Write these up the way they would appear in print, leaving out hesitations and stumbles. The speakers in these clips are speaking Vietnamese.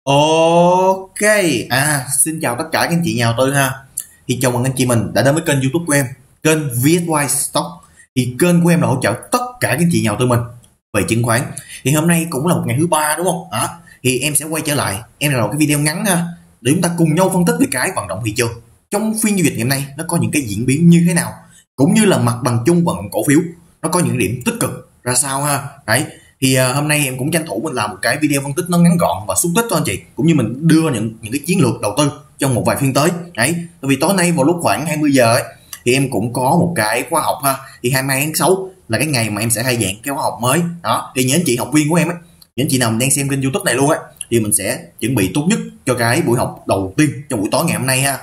Ok, xin chào tất cả các anh chị nhà đầu tư ha. Thì chào mừng anh chị mình đã đến với kênh YouTube của em, kênh VSY Stock. Thì kênh của em là hỗ trợ tất cả các anh chị nhà đầu tư mình về chứng khoán. Thì hôm nay cũng là một ngày thứ ba đúng không? Thì em sẽ quay trở lại, em là một cái video ngắn ha, để chúng ta cùng nhau phân tích về cái vận động thị trường trong phiên giao dịch ngày hôm nay nó có những cái diễn biến như thế nào, cũng như là mặt bằng chung vận động cổ phiếu nó có những điểm tích cực ra sao ha. Đấy. Thì hôm nay em cũng tranh thủ mình làm một cái video phân tích nó ngắn gọn và xúc tích cho anh chị, cũng như mình đưa những cái chiến lược đầu tư trong một vài phiên tới. Đấy, tại vì tối nay vào lúc khoảng 20 giờ ấy, thì em cũng có một cái khóa học ha. Thì 22 tháng 6 là cái ngày mà em sẽ khai giảng cái khóa học mới đó. Thì những anh chị học viên của em ấy, những anh chị nào đang xem kênh YouTube này luôn á, thì mình sẽ chuẩn bị tốt nhất cho cái buổi học đầu tiên trong buổi tối ngày hôm nay ha.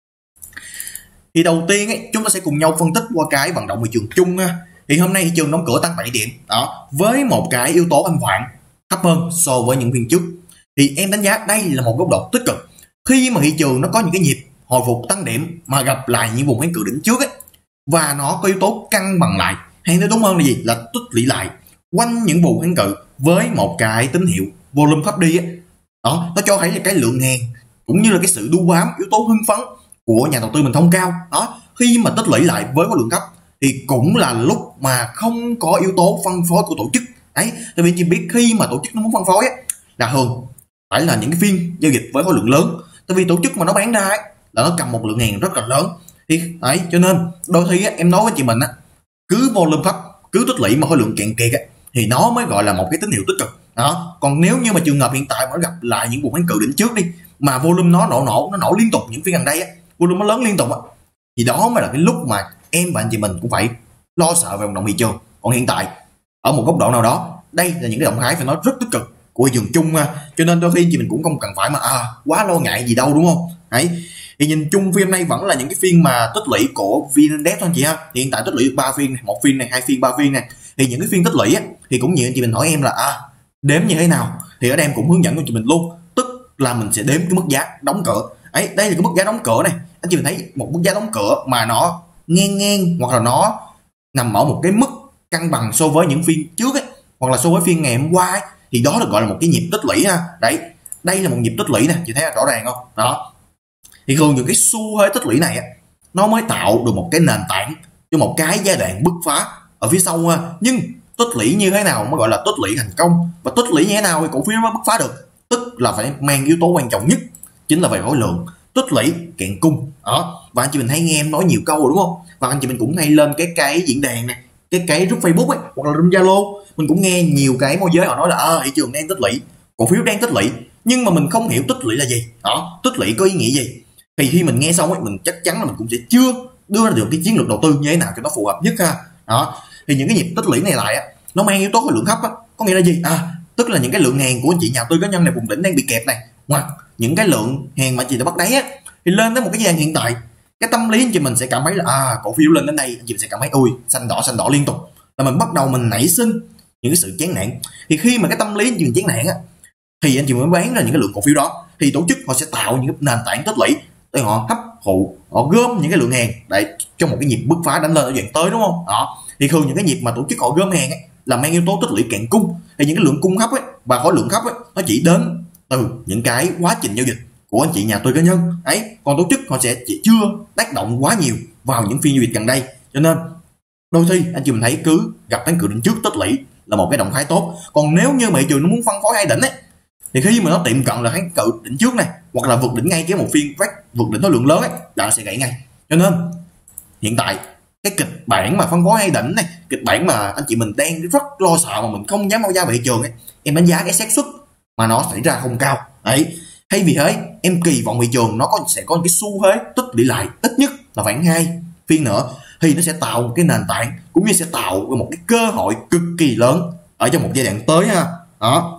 Thì đầu tiên ấy, chúng ta sẽ cùng nhau phân tích qua cái vận động thị trường chung ha. Thì hôm nay thị trường đóng cửa tăng 7 điểm đó, với một cái yếu tố thanh khoản thấp hơn so với những phiên trước. Thì em đánh giá đây là một góc độ tích cực khi mà thị trường nó có những cái nhịp hồi phục tăng điểm mà gặp lại những vùng kháng cự đỉnh trước ấy, và nó có yếu tố cân bằng lại, hay nói đúng hơn là gì, là tích lũy lại quanh những vùng kháng cự với một cái tín hiệu volume thấp đi ấy. Đó, nó cho thấy là cái lượng hàng cũng như là cái sự đu bám, yếu tố hưng phấn của nhà đầu tư mình không cao đó. Khi mà tích lũy lại với khối lượng thấp thì cũng là lúc mà không có yếu tố phân phối của tổ chức ấy. Tại vì chị biết khi mà tổ chức nó muốn phân phối ấy, là thường phải là những cái phiên giao dịch với khối lượng lớn. Tại vì tổ chức mà nó bán ra ấy, là nó cầm một lượng hàng rất là lớn. Thì đấy, cho nên đôi khi ấy, em nói với chị mình á, cứ volume thấp, cứ tích lũy mà khối lượng cạn kiệt ấy, thì nó mới gọi là một cái tín hiệu tích cực đó. Còn nếu như mà trường hợp hiện tại mà nó gặp lại những vùng kháng cự đỉnh trước đi, mà volume nó nổ liên tục những phiên gần đây á, volume nó lớn liên tục á, thì đó mới là cái lúc mà em và anh chị mình cũng phải lo sợ về vận động thị trường. Còn hiện tại ở một góc độ nào đó, đây là những cái động thái phải nói rất tích cực của thị trường chung ha. Cho nên đôi khi anh chị mình cũng không cần phải mà quá lo ngại gì đâu, đúng không? Đấy. Thì nhìn chung phiên nay vẫn là những cái phiên mà tích lũy của VN-Index thôi anh chị ha. Thì hiện tại tích lũy được 3 phiên này, một phiên này, hai phiên, ba phiên này. Thì những cái phiên tích lũy á, thì cũng nhiều anh chị mình hỏi em là đếm như thế nào, thì ở đây em cũng hướng dẫn cho chị mình luôn. Tức là mình sẽ đếm cái mức giá đóng cửa ấy. Đây là cái mức giá đóng cửa này, anh chị mình thấy một mức giá đóng cửa mà nó ngang hoặc là nó nằm ở một cái mức cân bằng so với những phiên trước ấy, hoặc là so với phiên ngày hôm qua ấy, thì đó được gọi là một cái nhịp tích lũy ha. Đấy, đây là một nhịp tích lũy nè, chị thấy rõ ràng không? Đó, thì thường những cái xu thế tích lũy này á, nó mới tạo được một cái nền tảng cho một cái giai đoạn bứt phá ở phía sau ha. Nhưng tích lũy như thế nào mới gọi là tích lũy thành công, và tích lũy như thế nào thì cổ phiếu nó mới bứt phá được? Tức là phải mang yếu tố quan trọng nhất chính là về khối lượng, tích lũy kiện cung đó. Và anh chị mình hay nghe em nói nhiều câu rồi đúng không? Và anh chị mình cũng hay lên cái diễn đàn này, cái group Facebook ấy, hoặc là group Zalo, mình cũng nghe nhiều cái môi giới họ nói là thị trường đang tích lũy, cổ phiếu đang tích lũy, nhưng mà mình không hiểu tích lũy là gì đó, tích lũy có ý nghĩa gì. Thì khi mình nghe xong ấy, mình chắc chắn là mình cũng sẽ chưa đưa ra được cái chiến lược đầu tư như thế nào cho nó phù hợp nhất ha. Đó, thì những cái nhịp tích lũy này lại á, nó mang yếu tố khối lượng thấp á, có nghĩa là gì? Tức là những cái lượng hàng của anh chị nhà đầu tư cá nhân này vùng đỉnh đang bị kẹp này, hoặc những cái lượng hàng mà chị đã bắt đáy á, thì lên tới một cái giai đoạn hiện tại, cái tâm lý anh chị mình sẽ cảm thấy là cổ phiếu lên đến đây, anh chị sẽ cảm thấy ui xanh đỏ liên tục, là mình bắt đầu mình nảy sinh những cái sự chán nản. Thì khi mà cái tâm lý anh chị mình chán nản á, thì anh chị mới bán ra những cái lượng cổ phiếu đó, thì tổ chức họ sẽ tạo những cái nền tảng tích lũy để họ hấp thụ, họ gom những cái lượng hàng để trong một cái nhịp bứt phá đánh lên ở đoạn tới, đúng không? Đó, thì thường những cái nhịp mà tổ chức họ gom hàng ấy, là mang yếu tố tích lũy cạn cung. Thì những cái lượng cung thấp ấy và khối lượng thấp ấy, nó chỉ đến từ những cái quá trình giao dịch của anh chị nhà tôi cá nhân ấy, còn tổ chức họ sẽ chỉ chưa tác động quá nhiều vào những phiên giao dịch gần đây. Cho nên đôi khi anh chị mình thấy cứ gặp kháng cự đỉnh trước tích lũy là một cái động thái tốt. Còn nếu như mà thị trường nó muốn phân phối hai đỉnh ấy, thì khi mà nó tiệm cận là kháng cự đỉnh trước này, hoặc là vượt đỉnh ngay cái một phiên vượt đỉnh khối lượng lớn ấy, là nó sẽ gãy ngay. Cho nên hiện tại cái kịch bản mà phân phối hai đỉnh này, kịch bản mà anh chị mình đang rất lo sợ mà mình không dám mau ra về thị trường ấy, em đánh giá cái xác suất mà nó xảy ra không cao. Đấy, thay vì thế em kỳ vọng thị trường nó sẽ có cái xu thế tích lũy lại ít nhất là khoảng 2 phiên nữa, thì nó sẽ tạo một cái nền tảng, cũng như sẽ tạo một cái cơ hội cực kỳ lớn ở trong một giai đoạn tới ha. Đó,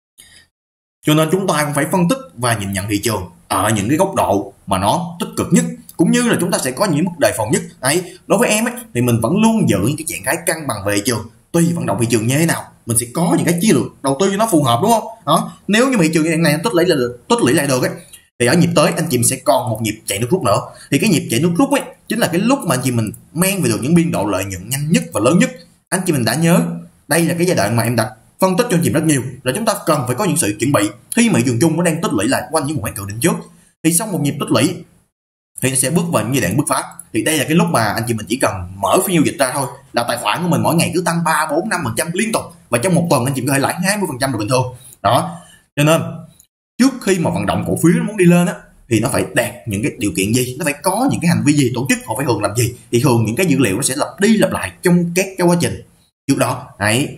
cho nên chúng ta cũng phải phân tích và nhìn nhận thị trường ở những cái góc độ mà nó tích cực nhất, cũng như là chúng ta sẽ có những mức đề phòng nhất. Đấy, đối với em ấy, thì mình vẫn luôn giữ những cái trạng thái cân bằng về thị trường, tùy vận động thị trường như thế nào mình sẽ có những cái chiến lược đầu tư cho nó phù hợp, đúng không? Đó, nếu như thị trường hiện này tích lũy lại được ấy, thì ở nhịp tới anh chị mình sẽ còn một nhịp chạy nước rút nữa. Thì cái nhịp chạy nước rút ấy chính là cái lúc mà anh chị mình mang về được những biên độ lợi nhuận nhanh nhất và lớn nhất. Anh chị mình đã nhớ đây là cái giai đoạn mà em đặt phân tích cho anh chị rất nhiều là chúng ta cần phải có những sự chuẩn bị khi mà thị trường chung nó đang tích lũy lại quanh những một khoảng cự đỉnh trước. Thì sau một nhịp tích lũy thì nó sẽ bước vào những giai đoạn bứt phá. Thì đây là cái lúc mà anh chị mình chỉ cần mở phiên giao dịch ra thôi là tài khoản của mình mỗi ngày cứ tăng 3, 4, 5% liên tục, và trong một tuần anh chị có thể lãi 20% là bình thường. Đó. Cho nên trước khi mà vận động cổ phiếu nó muốn đi lên á thì nó phải đạt những cái điều kiện gì, nó phải có những cái hành vi gì, tổ chức họ phải thường làm gì, thì thường những cái dữ liệu nó sẽ lặp đi lặp lại trong các cái quá trình trước đó. Đấy.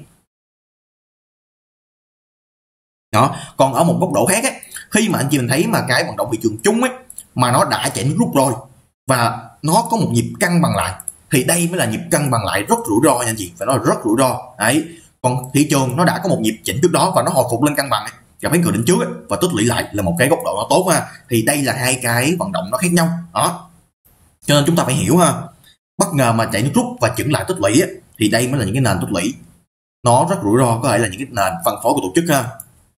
Đó. Còn ở một góc độ khác ấy, khi mà anh chị mình thấy mà cái vận động thị trường chung ấy mà nó đã chạy nước rút rồi và nó có một nhịp cân bằng lại, thì đây mới là nhịp cân bằng lại rất rủi ro nha anh chị, phải nói là rất rủi ro. Đấy. Còn thị trường nó đã có một nhịp chỉnh trước đó và nó hồi phục lên cân bằng ấy, gặp cái cự đỉnh trước ấy, và tích lũy lại là một cái góc độ nó tốt ha. Thì đây là hai cái vận động nó khác nhau. Đó. Cho nên chúng ta phải hiểu ha, bất ngờ mà chạy nước rút và chững lại tích lũy ấy, thì đây mới là những cái nền tích lũy nó rất rủi ro, có thể là những cái nền phân phối của tổ chức ha.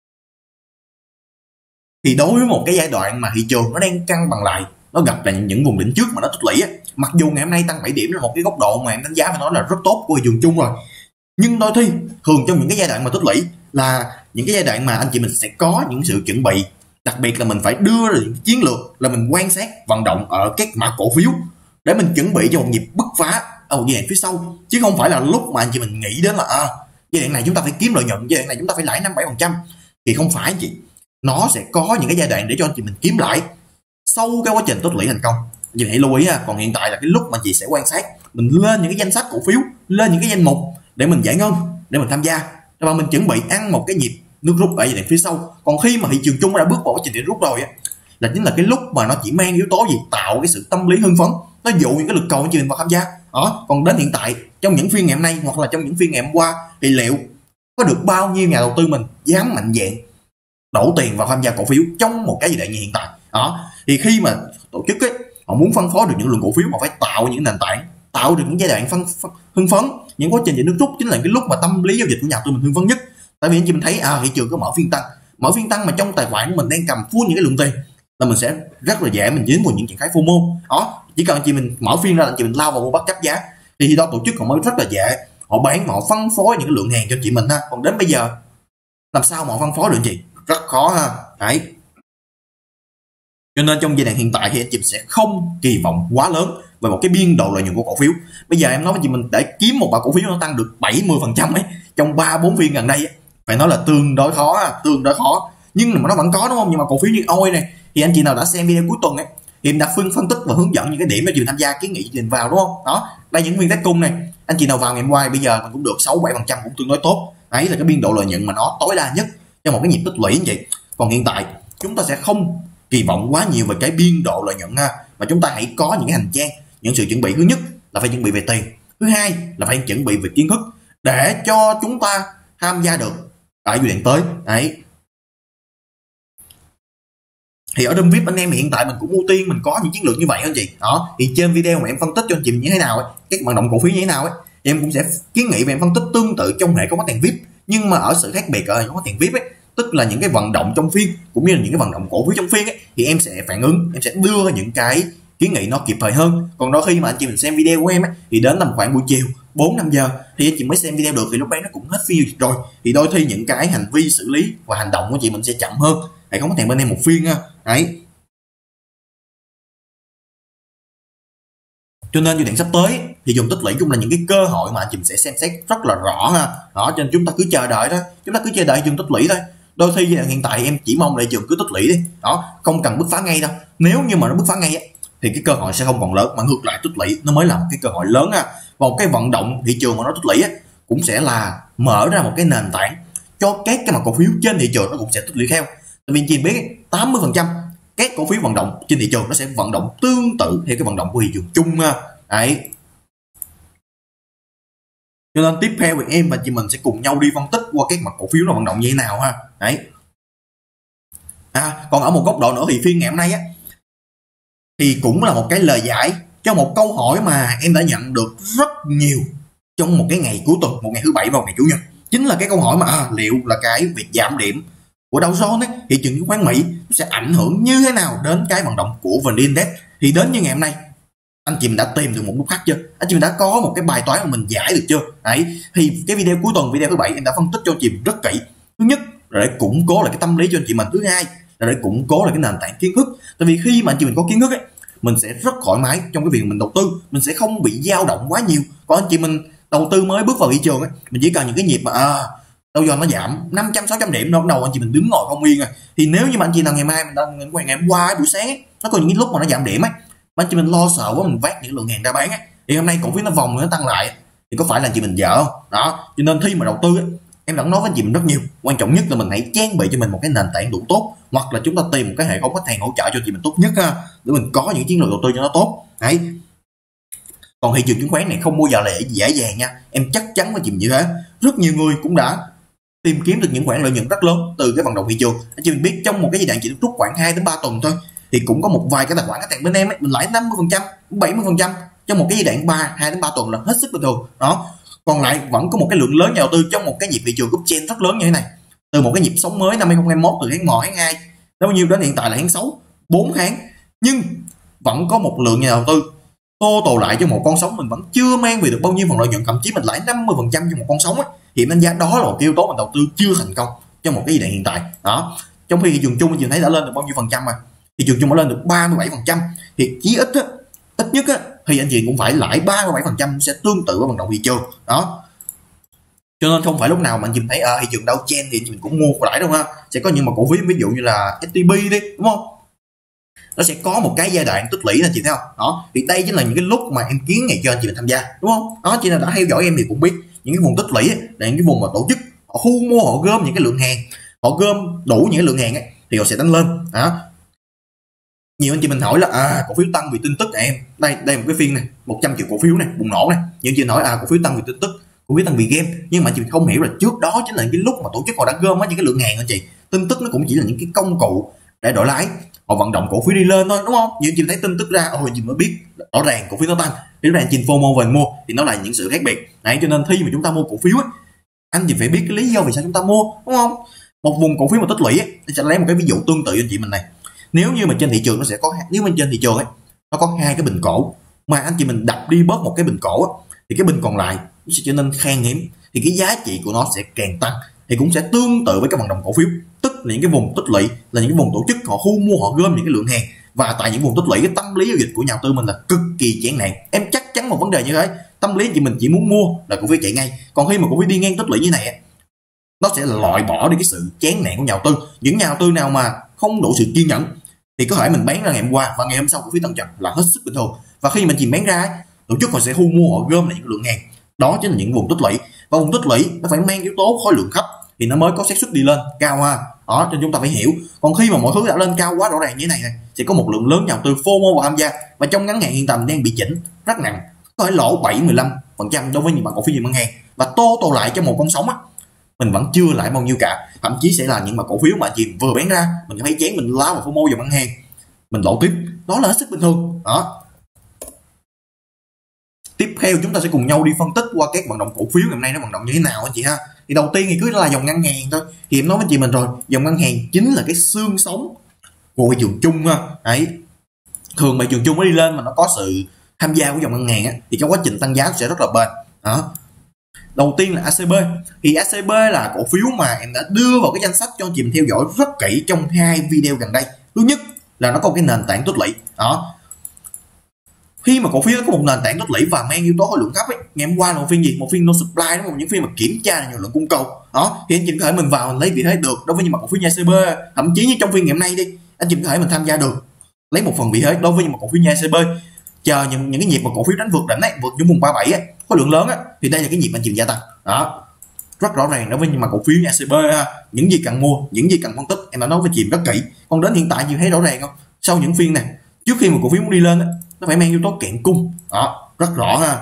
Thì đối với một cái giai đoạn mà thị trường nó đang cân bằng lại, nó gặp là những vùng đỉnh trước mà nó tích lũy ấy, mặc dù ngày hôm nay tăng 7 điểm là một cái góc độ mà em đánh giá phải nói là rất tốt của thị trường chung rồi, nhưng đôi khi thường trong những cái giai đoạn mà tích lũy là những cái giai đoạn mà anh chị mình sẽ có những sự chuẩn bị, đặc biệt là mình phải đưa ra những chiến lược là mình quan sát vận động ở các mã cổ phiếu để mình chuẩn bị cho một nhịp bứt phá ở một giai đoạn phía sau, chứ không phải là lúc mà anh chị mình nghĩ đến là giai đoạn này chúng ta phải kiếm lợi nhuận, giai đoạn này chúng ta phải lãi 5-7%, thì không phải anh chị. Nó sẽ có những cái giai đoạn để cho anh chị mình kiếm lãi sau cái quá trình tích lũy thành công. Anh chị hãy lưu ý ha. Còn hiện tại là cái lúc mà chị sẽ quan sát, mình lên những cái danh sách cổ phiếu, lên những cái danh mục để mình giải ngân, để mình tham gia, và mình chuẩn bị ăn một cái nhịp nước rút ở giai đoạn phía sau. Còn khi mà thị trường chung đã bước vào quá trình nước rút rồi á, là chính là cái lúc mà nó chỉ mang yếu tố gì, tạo cái sự tâm lý hưng phấn, nó dụ những cái lực cầu anh chị mình vào tham gia. Đó. Còn đến hiện tại trong những phiên ngày hôm nay hoặc là trong những phiên ngày hôm qua thì liệu có được bao nhiêu nhà đầu tư mình dám mạnh dạn đổ tiền vào tham gia cổ phiếu trong một cái giai đoạn như hiện tại. Đó. Thì khi mà tổ chức ấy, họ muốn phân phối được những lượng cổ phiếu, họ phải tạo những nền tảng, tạo được những giai đoạn hưng phấn, những quá trình về nước rút chính là cái lúc mà tâm lý giao dịch của nhà đầu tư mình hưng phấn nhất. Tại vì anh chị mình thấy thị trường có mở phiên tăng mà trong tài khoản của mình đang cầm full những cái lượng tiền, là mình sẽ rất là dễ mình dính vào những trạng thái FOMO. Đó. Chỉ cần anh chị mình mở phiên ra, anh chị mình lao vào mua bắt chấp giá, thì đó tổ chức họ mới rất là dễ, họ bán, họ phân phối những cái lượng hàng cho chị mình ha. Còn đến bây giờ làm sao mà họ phân phối được anh chị? Rất khó ha. Đấy. Cho nên trong giai đoạn hiện tại thì anh chị sẽ không kỳ vọng quá lớn về một cái biên độ lợi nhuận của cổ phiếu. Bây giờ em nói với chị mình để kiếm một mã cổ phiếu nó tăng được 70% ấy trong 3-4 phiên gần đây ấy, phải nói là tương đối khó. Nhưng mà nó vẫn có, đúng không? Nhưng mà cổ phiếu như Oi này thì anh chị nào đã xem video cuối tuần ấy thì em đã phân tích và hướng dẫn những cái điểm để chị tham gia, kiến nghị chị vào, đúng không? Đó, đây những viên test cung này, anh chị nào vào ngày hôm qua bây giờ mình cũng được 6-7%, cũng tương đối tốt. Đấy là cái biên độ lợi nhuận mà nó tối đa nhất trong một cái nhịp tích lũy anh chị. Còn hiện tại chúng ta sẽ không kỳ vọng quá nhiều về cái biên độ lợi nhuận ha, mà chúng ta hãy có những cái hành trang, những sự chuẩn bị. Thứ nhất là phải chuẩn bị về tiền, thứ hai là phải chuẩn bị về kiến thức để cho chúng ta tham gia được ở giai đoạn tới. Đấy. Thì ở trong VIP anh em hiện tại mình cũng ưu tiên mình có những chiến lược như vậy anh chị. Đó, thì trên video mà em phân tích cho anh chị như thế nào ấy, các vận động cổ phiếu như thế nào ấy, thì em cũng sẽ kiến nghị về em phân tích tương tự trong hệ thống khách hàng VIP, nhưng mà ở sự khác biệt ở hệ thống khách hàng VIP ấy, tức là những cái vận động trong phiên cũng như là những cái vận động cổ phiếu trong phiên ấy, thì em sẽ phản ứng, em sẽ đưa những cái kiến nghị nó kịp thời hơn. Còn đôi khi mà anh chị mình xem video của em ấy, thì đến tầm khoảng buổi chiều 4-5 giờ thì anh chị mới xem video được, thì lúc đấy nó cũng hết phiên rồi, thì đôi khi những cái hành vi xử lý và hành động của chị mình sẽ chậm hơn hệ thống khách hàng bên em một phiên ha. Đấy. Cho nên giai đoạn sắp tới thì dùng tích lũy cũng là những cái cơ hội mà anh chị sẽ xem xét rất là rõ ha. Đó, cho nên chúng ta cứ chờ đợi thôi, chúng ta cứ chờ đợi dùng tích lũy thôi. Đôi khi giai đoạn hiện tại em chỉ mong là trường cứ tích lũy đi. Đó, không cần bứt phá ngay đâu. Nếu như mà nó bứt phá ngay ấy, thì cái cơ hội sẽ không còn lớn, mà ngược lại tích lũy nó mới là một cái cơ hội lớn ha. Và một cái vận động thị trường mà nó tích lũy ấy, cũng sẽ là mở ra một cái nền tảng cho các cái mặt cổ phiếu trên thị trường nó cũng sẽ tích lũy theo. Tại vì anh chị biết 80% các cổ phiếu vận động trên thị trường nó sẽ vận động tương tự theo cái vận động của thị trường chung ha. Đấy. Cho nên tiếp theo thì em và chị mình sẽ cùng nhau đi phân tích qua các mặt cổ phiếu nó vận động như thế nào ha. Đấy. Còn ở một góc độ nữa thì phiên ngày hôm nay á thì cũng là một cái lời giải cho một câu hỏi mà em đã nhận được rất nhiều trong một cái ngày cuối tuần, một ngày thứ Bảy và một ngày Chủ nhật. Chính là cái câu hỏi mà liệu là cái việc giảm điểm của Dow Jones ấy, thị trường chứng khoán Mỹ sẽ ảnh hưởng như thế nào đến cái vận động của VN Index. Thì đến như ngày hôm nay anh chị mình đã tìm được một nút thắt chưa? Anh chị mình đã có một cái bài toán mà mình giải được chưa? Đấy, thì cái video cuối tuần, video thứ 7 em đã phân tích cho anh chị mình rất kỹ. Thứ nhất là để củng cố lại cái tâm lý cho anh chị mình. Thứ hai là để củng cố lại cái nền tảng kiến thức. Tại vì khi mà anh chị mình có kiến thức ấy, mình sẽ rất thoải mái trong cái việc mình đầu tư, mình sẽ không bị dao động quá nhiều. Còn anh chị mình đầu tư mới bước vào thị trường ấy, mình chỉ cần những cái nhịp mà đâu giờ nó giảm 500-600 điểm đâu, đầu anh chị mình đứng ngồi không yên rồi. Thì nếu như mà anh chị nào ngày mai mình đang ngày hôm qua buổi sáng ấy, nó có những cái lúc mà nó giảm điểm ấy, mà anh chị mình lo sợ quá mình vác những lượng hàng ra bán ấy, thì hôm nay cổ phiếu nó vòng nó tăng lại thì có phải là anh chị mình dở không? Đó, cho nên khi mà đầu tư ấy, em đã nói với anh chị mình rất nhiều, quan trọng nhất là mình hãy trang bị cho mình một cái nền tảng đủ tốt, hoặc là chúng ta tìm một cái hệ thống khách hàng hỗ trợ cho chị mình tốt nhất ha, để mình có những chiến lược đầu tư cho nó tốt. Đấy, còn thị trường chứng khoán này không bao giờ là dễ dàng nha, em chắc chắn với chị mình như thế. Rất nhiều người cũng đã tìm kiếm được những khoản lợi nhuận rất lớn từ cái vận động thị trường. Anh chị mình biết trong một cái giai đoạn chỉ rút khoảng 2 đến 3 tuần thôi, thì cũng có một vài cái tài khoản khách hàng bên em ấy, mình lãi 50%, 70% trong một cái giai đoạn 2 đến 3 tuần là hết sức bình thường. Đó, còn lại vẫn có một cái lượng lớn nhà đầu tư trong một cái nhịp thị trường uptrend rất lớn như thế này, từ một cái nhịp sống mới năm 2021 từ tháng 1 tháng 2 bao nhiêu đến hiện tại là tháng 6, 4 tháng, nhưng vẫn có một lượng nhà đầu tư total lại cho một con sóng mình vẫn chưa mang về được bao nhiêu phần lợi nhuận, thậm chí mình lãi 50% cho một con sóng ấy. Thì đánh giá đó là một yếu tố mình đầu tư chưa thành công trong một cái giai đoạn hiện tại. Đó, trong khi thị trường chung anh chị thấy đã lên được bao nhiêu phần trăm mà thị trường chung đã lên được 37%, thì chí ít á, ít nhất á, thì anh chị cũng phải lãi 37% sẽ tương tự với vận động thị trường. Đó, cho nên không phải lúc nào mà anh chị thấy thị trường đau chen thì mình cũng mua lãi đâu ha. Sẽ có những mà cổ phiếu ví dụ như là STB đi, đúng không, nó sẽ có một cái giai đoạn tích lũy, anh chị thấy không? Đó, thì đây chính là những cái lúc mà em kiến nghị cho anh chị mình tham gia, đúng không? Đó, chị nào đã theo dõi em thì cũng biết những cái vùng tích lũy là những cái vùng mà tổ chức họ thu mua, họ gom những cái lượng hàng, họ gom đủ những cái lượng hàng ấy thì họ sẽ đánh lên. Đó, nhiều anh chị mình hỏi là cổ phiếu tăng vì tin tức em, đây một cái phiên này 100 triệu cổ phiếu này bùng nổ này, những chị nói cổ phiếu tăng vì tin tức, cổ phiếu tăng vì game, nhưng mà chị không hiểu là trước đó chính là cái lúc mà tổ chức họ đã gom những cái lượng hàng anh chị. Tin tức nó cũng chỉ là những cái công cụ để đổi lãi, họ vận động cổ phiếu đi lên thôi, đúng không? Như chị thấy tin tức ra chị mới biết rõ ràng cổ phiếu nó tăng, thì rõ ràng chị FOMO về mua thì nó là những sự khác biệt. Đấy, cho nên khi mà chúng ta mua cổ phiếu ấy, anh chị phải biết cái lý do vì sao chúng ta mua, đúng không? Một vùng cổ phiếu mà tích lũy ấy, sẽ lấy một cái ví dụ tương tự anh chị mình này. Nếu như mà trên thị trường nó sẽ có, nếu mà trên thị trường ấy nó có 2 cái bình cổ mà anh chị mình đập đi bớt một cái bình cổ ấy, thì cái bình còn lại nó sẽ trở nên khan hiếm, thì cái giá trị của nó sẽ càng tăng. Thì cũng sẽ tương tự với cái vận động cổ phiếu, tức là những cái vùng tích lũy là những cái vùng tổ chức họ thu mua, họ gom những cái lượng hàng, và tại những vùng tích lũy cái tâm lý giao dịch của nhà đầu tư mình là cực kỳ chán nản. Em chắc chắn một vấn đề như thế, tâm lý chị mình chỉ muốn mua là cổ phiếu chạy ngay, còn khi mà cổ phiếu đi ngang tích lũy như này nó sẽ loại bỏ đi cái sự chán nản của nhà đầu tư. Những nhà đầu tư nào mà không đủ sự kiên nhẫn thì có thể mình bán ra ngày hôm qua và ngày hôm sau cổ phiếu tăng trần là hết sức bình thường. Và khi mình chỉ bán ra, tổ chức họ sẽ thu mua, họ gom lại những lượng hàng, đó chính là những vùng tích lũy. Và vùng tích lũy nó phải mang yếu tố khối lượng thấp thì nó mới có xác suất đi lên cao ha. Đó, cho nên chúng ta phải hiểu. Còn khi mà mọi thứ đã lên cao quá rõ ràng như thế này sẽ có một lượng lớn nhà đầu tư FOMO vào tham gia, và trong ngắn hạn hiện tầm đang bị chỉnh rất nặng, có thể lỗ 7-15% đối với những bạn cổ phiếu ngân hàng, và total lại cho một con sóng mình vẫn chưa lãi bao nhiêu cả, thậm chí sẽ là những mà cổ phiếu mà chị vừa bán ra mình thấy chán, mình lao vào FOMO vào ngân hàng mình lỗ tiếp, đó là hết sức bình thường. Đó, tiếp theo chúng ta sẽ cùng nhau đi phân tích qua các vận động cổ phiếu ngày hôm nay nó vận động như thế nào anh chị ha. Thì đầu tiên thì cứ là dòng ngân hàng thôi, thì em nói với chị mình rồi, dòng ngân hàng chính là cái xương sống của thị trường chung ha. Đấy, thường thị trường chung mới đi lên mà nó có sự tham gia của dòng ngân hàng thì trong quá trình tăng giá sẽ rất là bền. Đó, đầu tiên là ACB, thì ACB là cổ phiếu mà em đã đưa vào cái danh sách cho anh chị mình theo dõi rất kỹ trong 2 video gần đây. Thứ nhất là nó có cái nền tảng tích lũy. Đó, khi mà cổ phiếu nó có một nền tảng tích lũy và mang yếu tố khối lượng thấp ấy, ngày hôm qua là một phiên gì, một phiên no supply, đúng không, những phiên mà kiểm tra nhiều lượng cung cầu. Đó, thì anh chị có thể mình vào mình lấy vị thế được đối với những mặt cổ phiếu như ACB, thậm chí như trong phiên ngày hôm nay đi, anh chị có thể mình tham gia được, lấy một phần vị thế đối với những mặt cổ phiếu như ACB, chờ những cái nhịp mà cổ phiếu đánh vượt đỉnh ấy, vượt những vùng 37 ấy, khối lượng lớn thì đây là cái nhịp anh chị gia tăng. Đó, rất rõ ràng đối với những mặt cổ phiếu như ACB những gì cần mua, những gì cần phân tích em đã nói với chị rất kỹ. Còn đến hiện tại chị thấy rõ ràng không, sau những phiên này, trước khi một cổ phiếu muốn đi lên nó phải mang yếu tố cạn cung. Đó, rất rõ ha.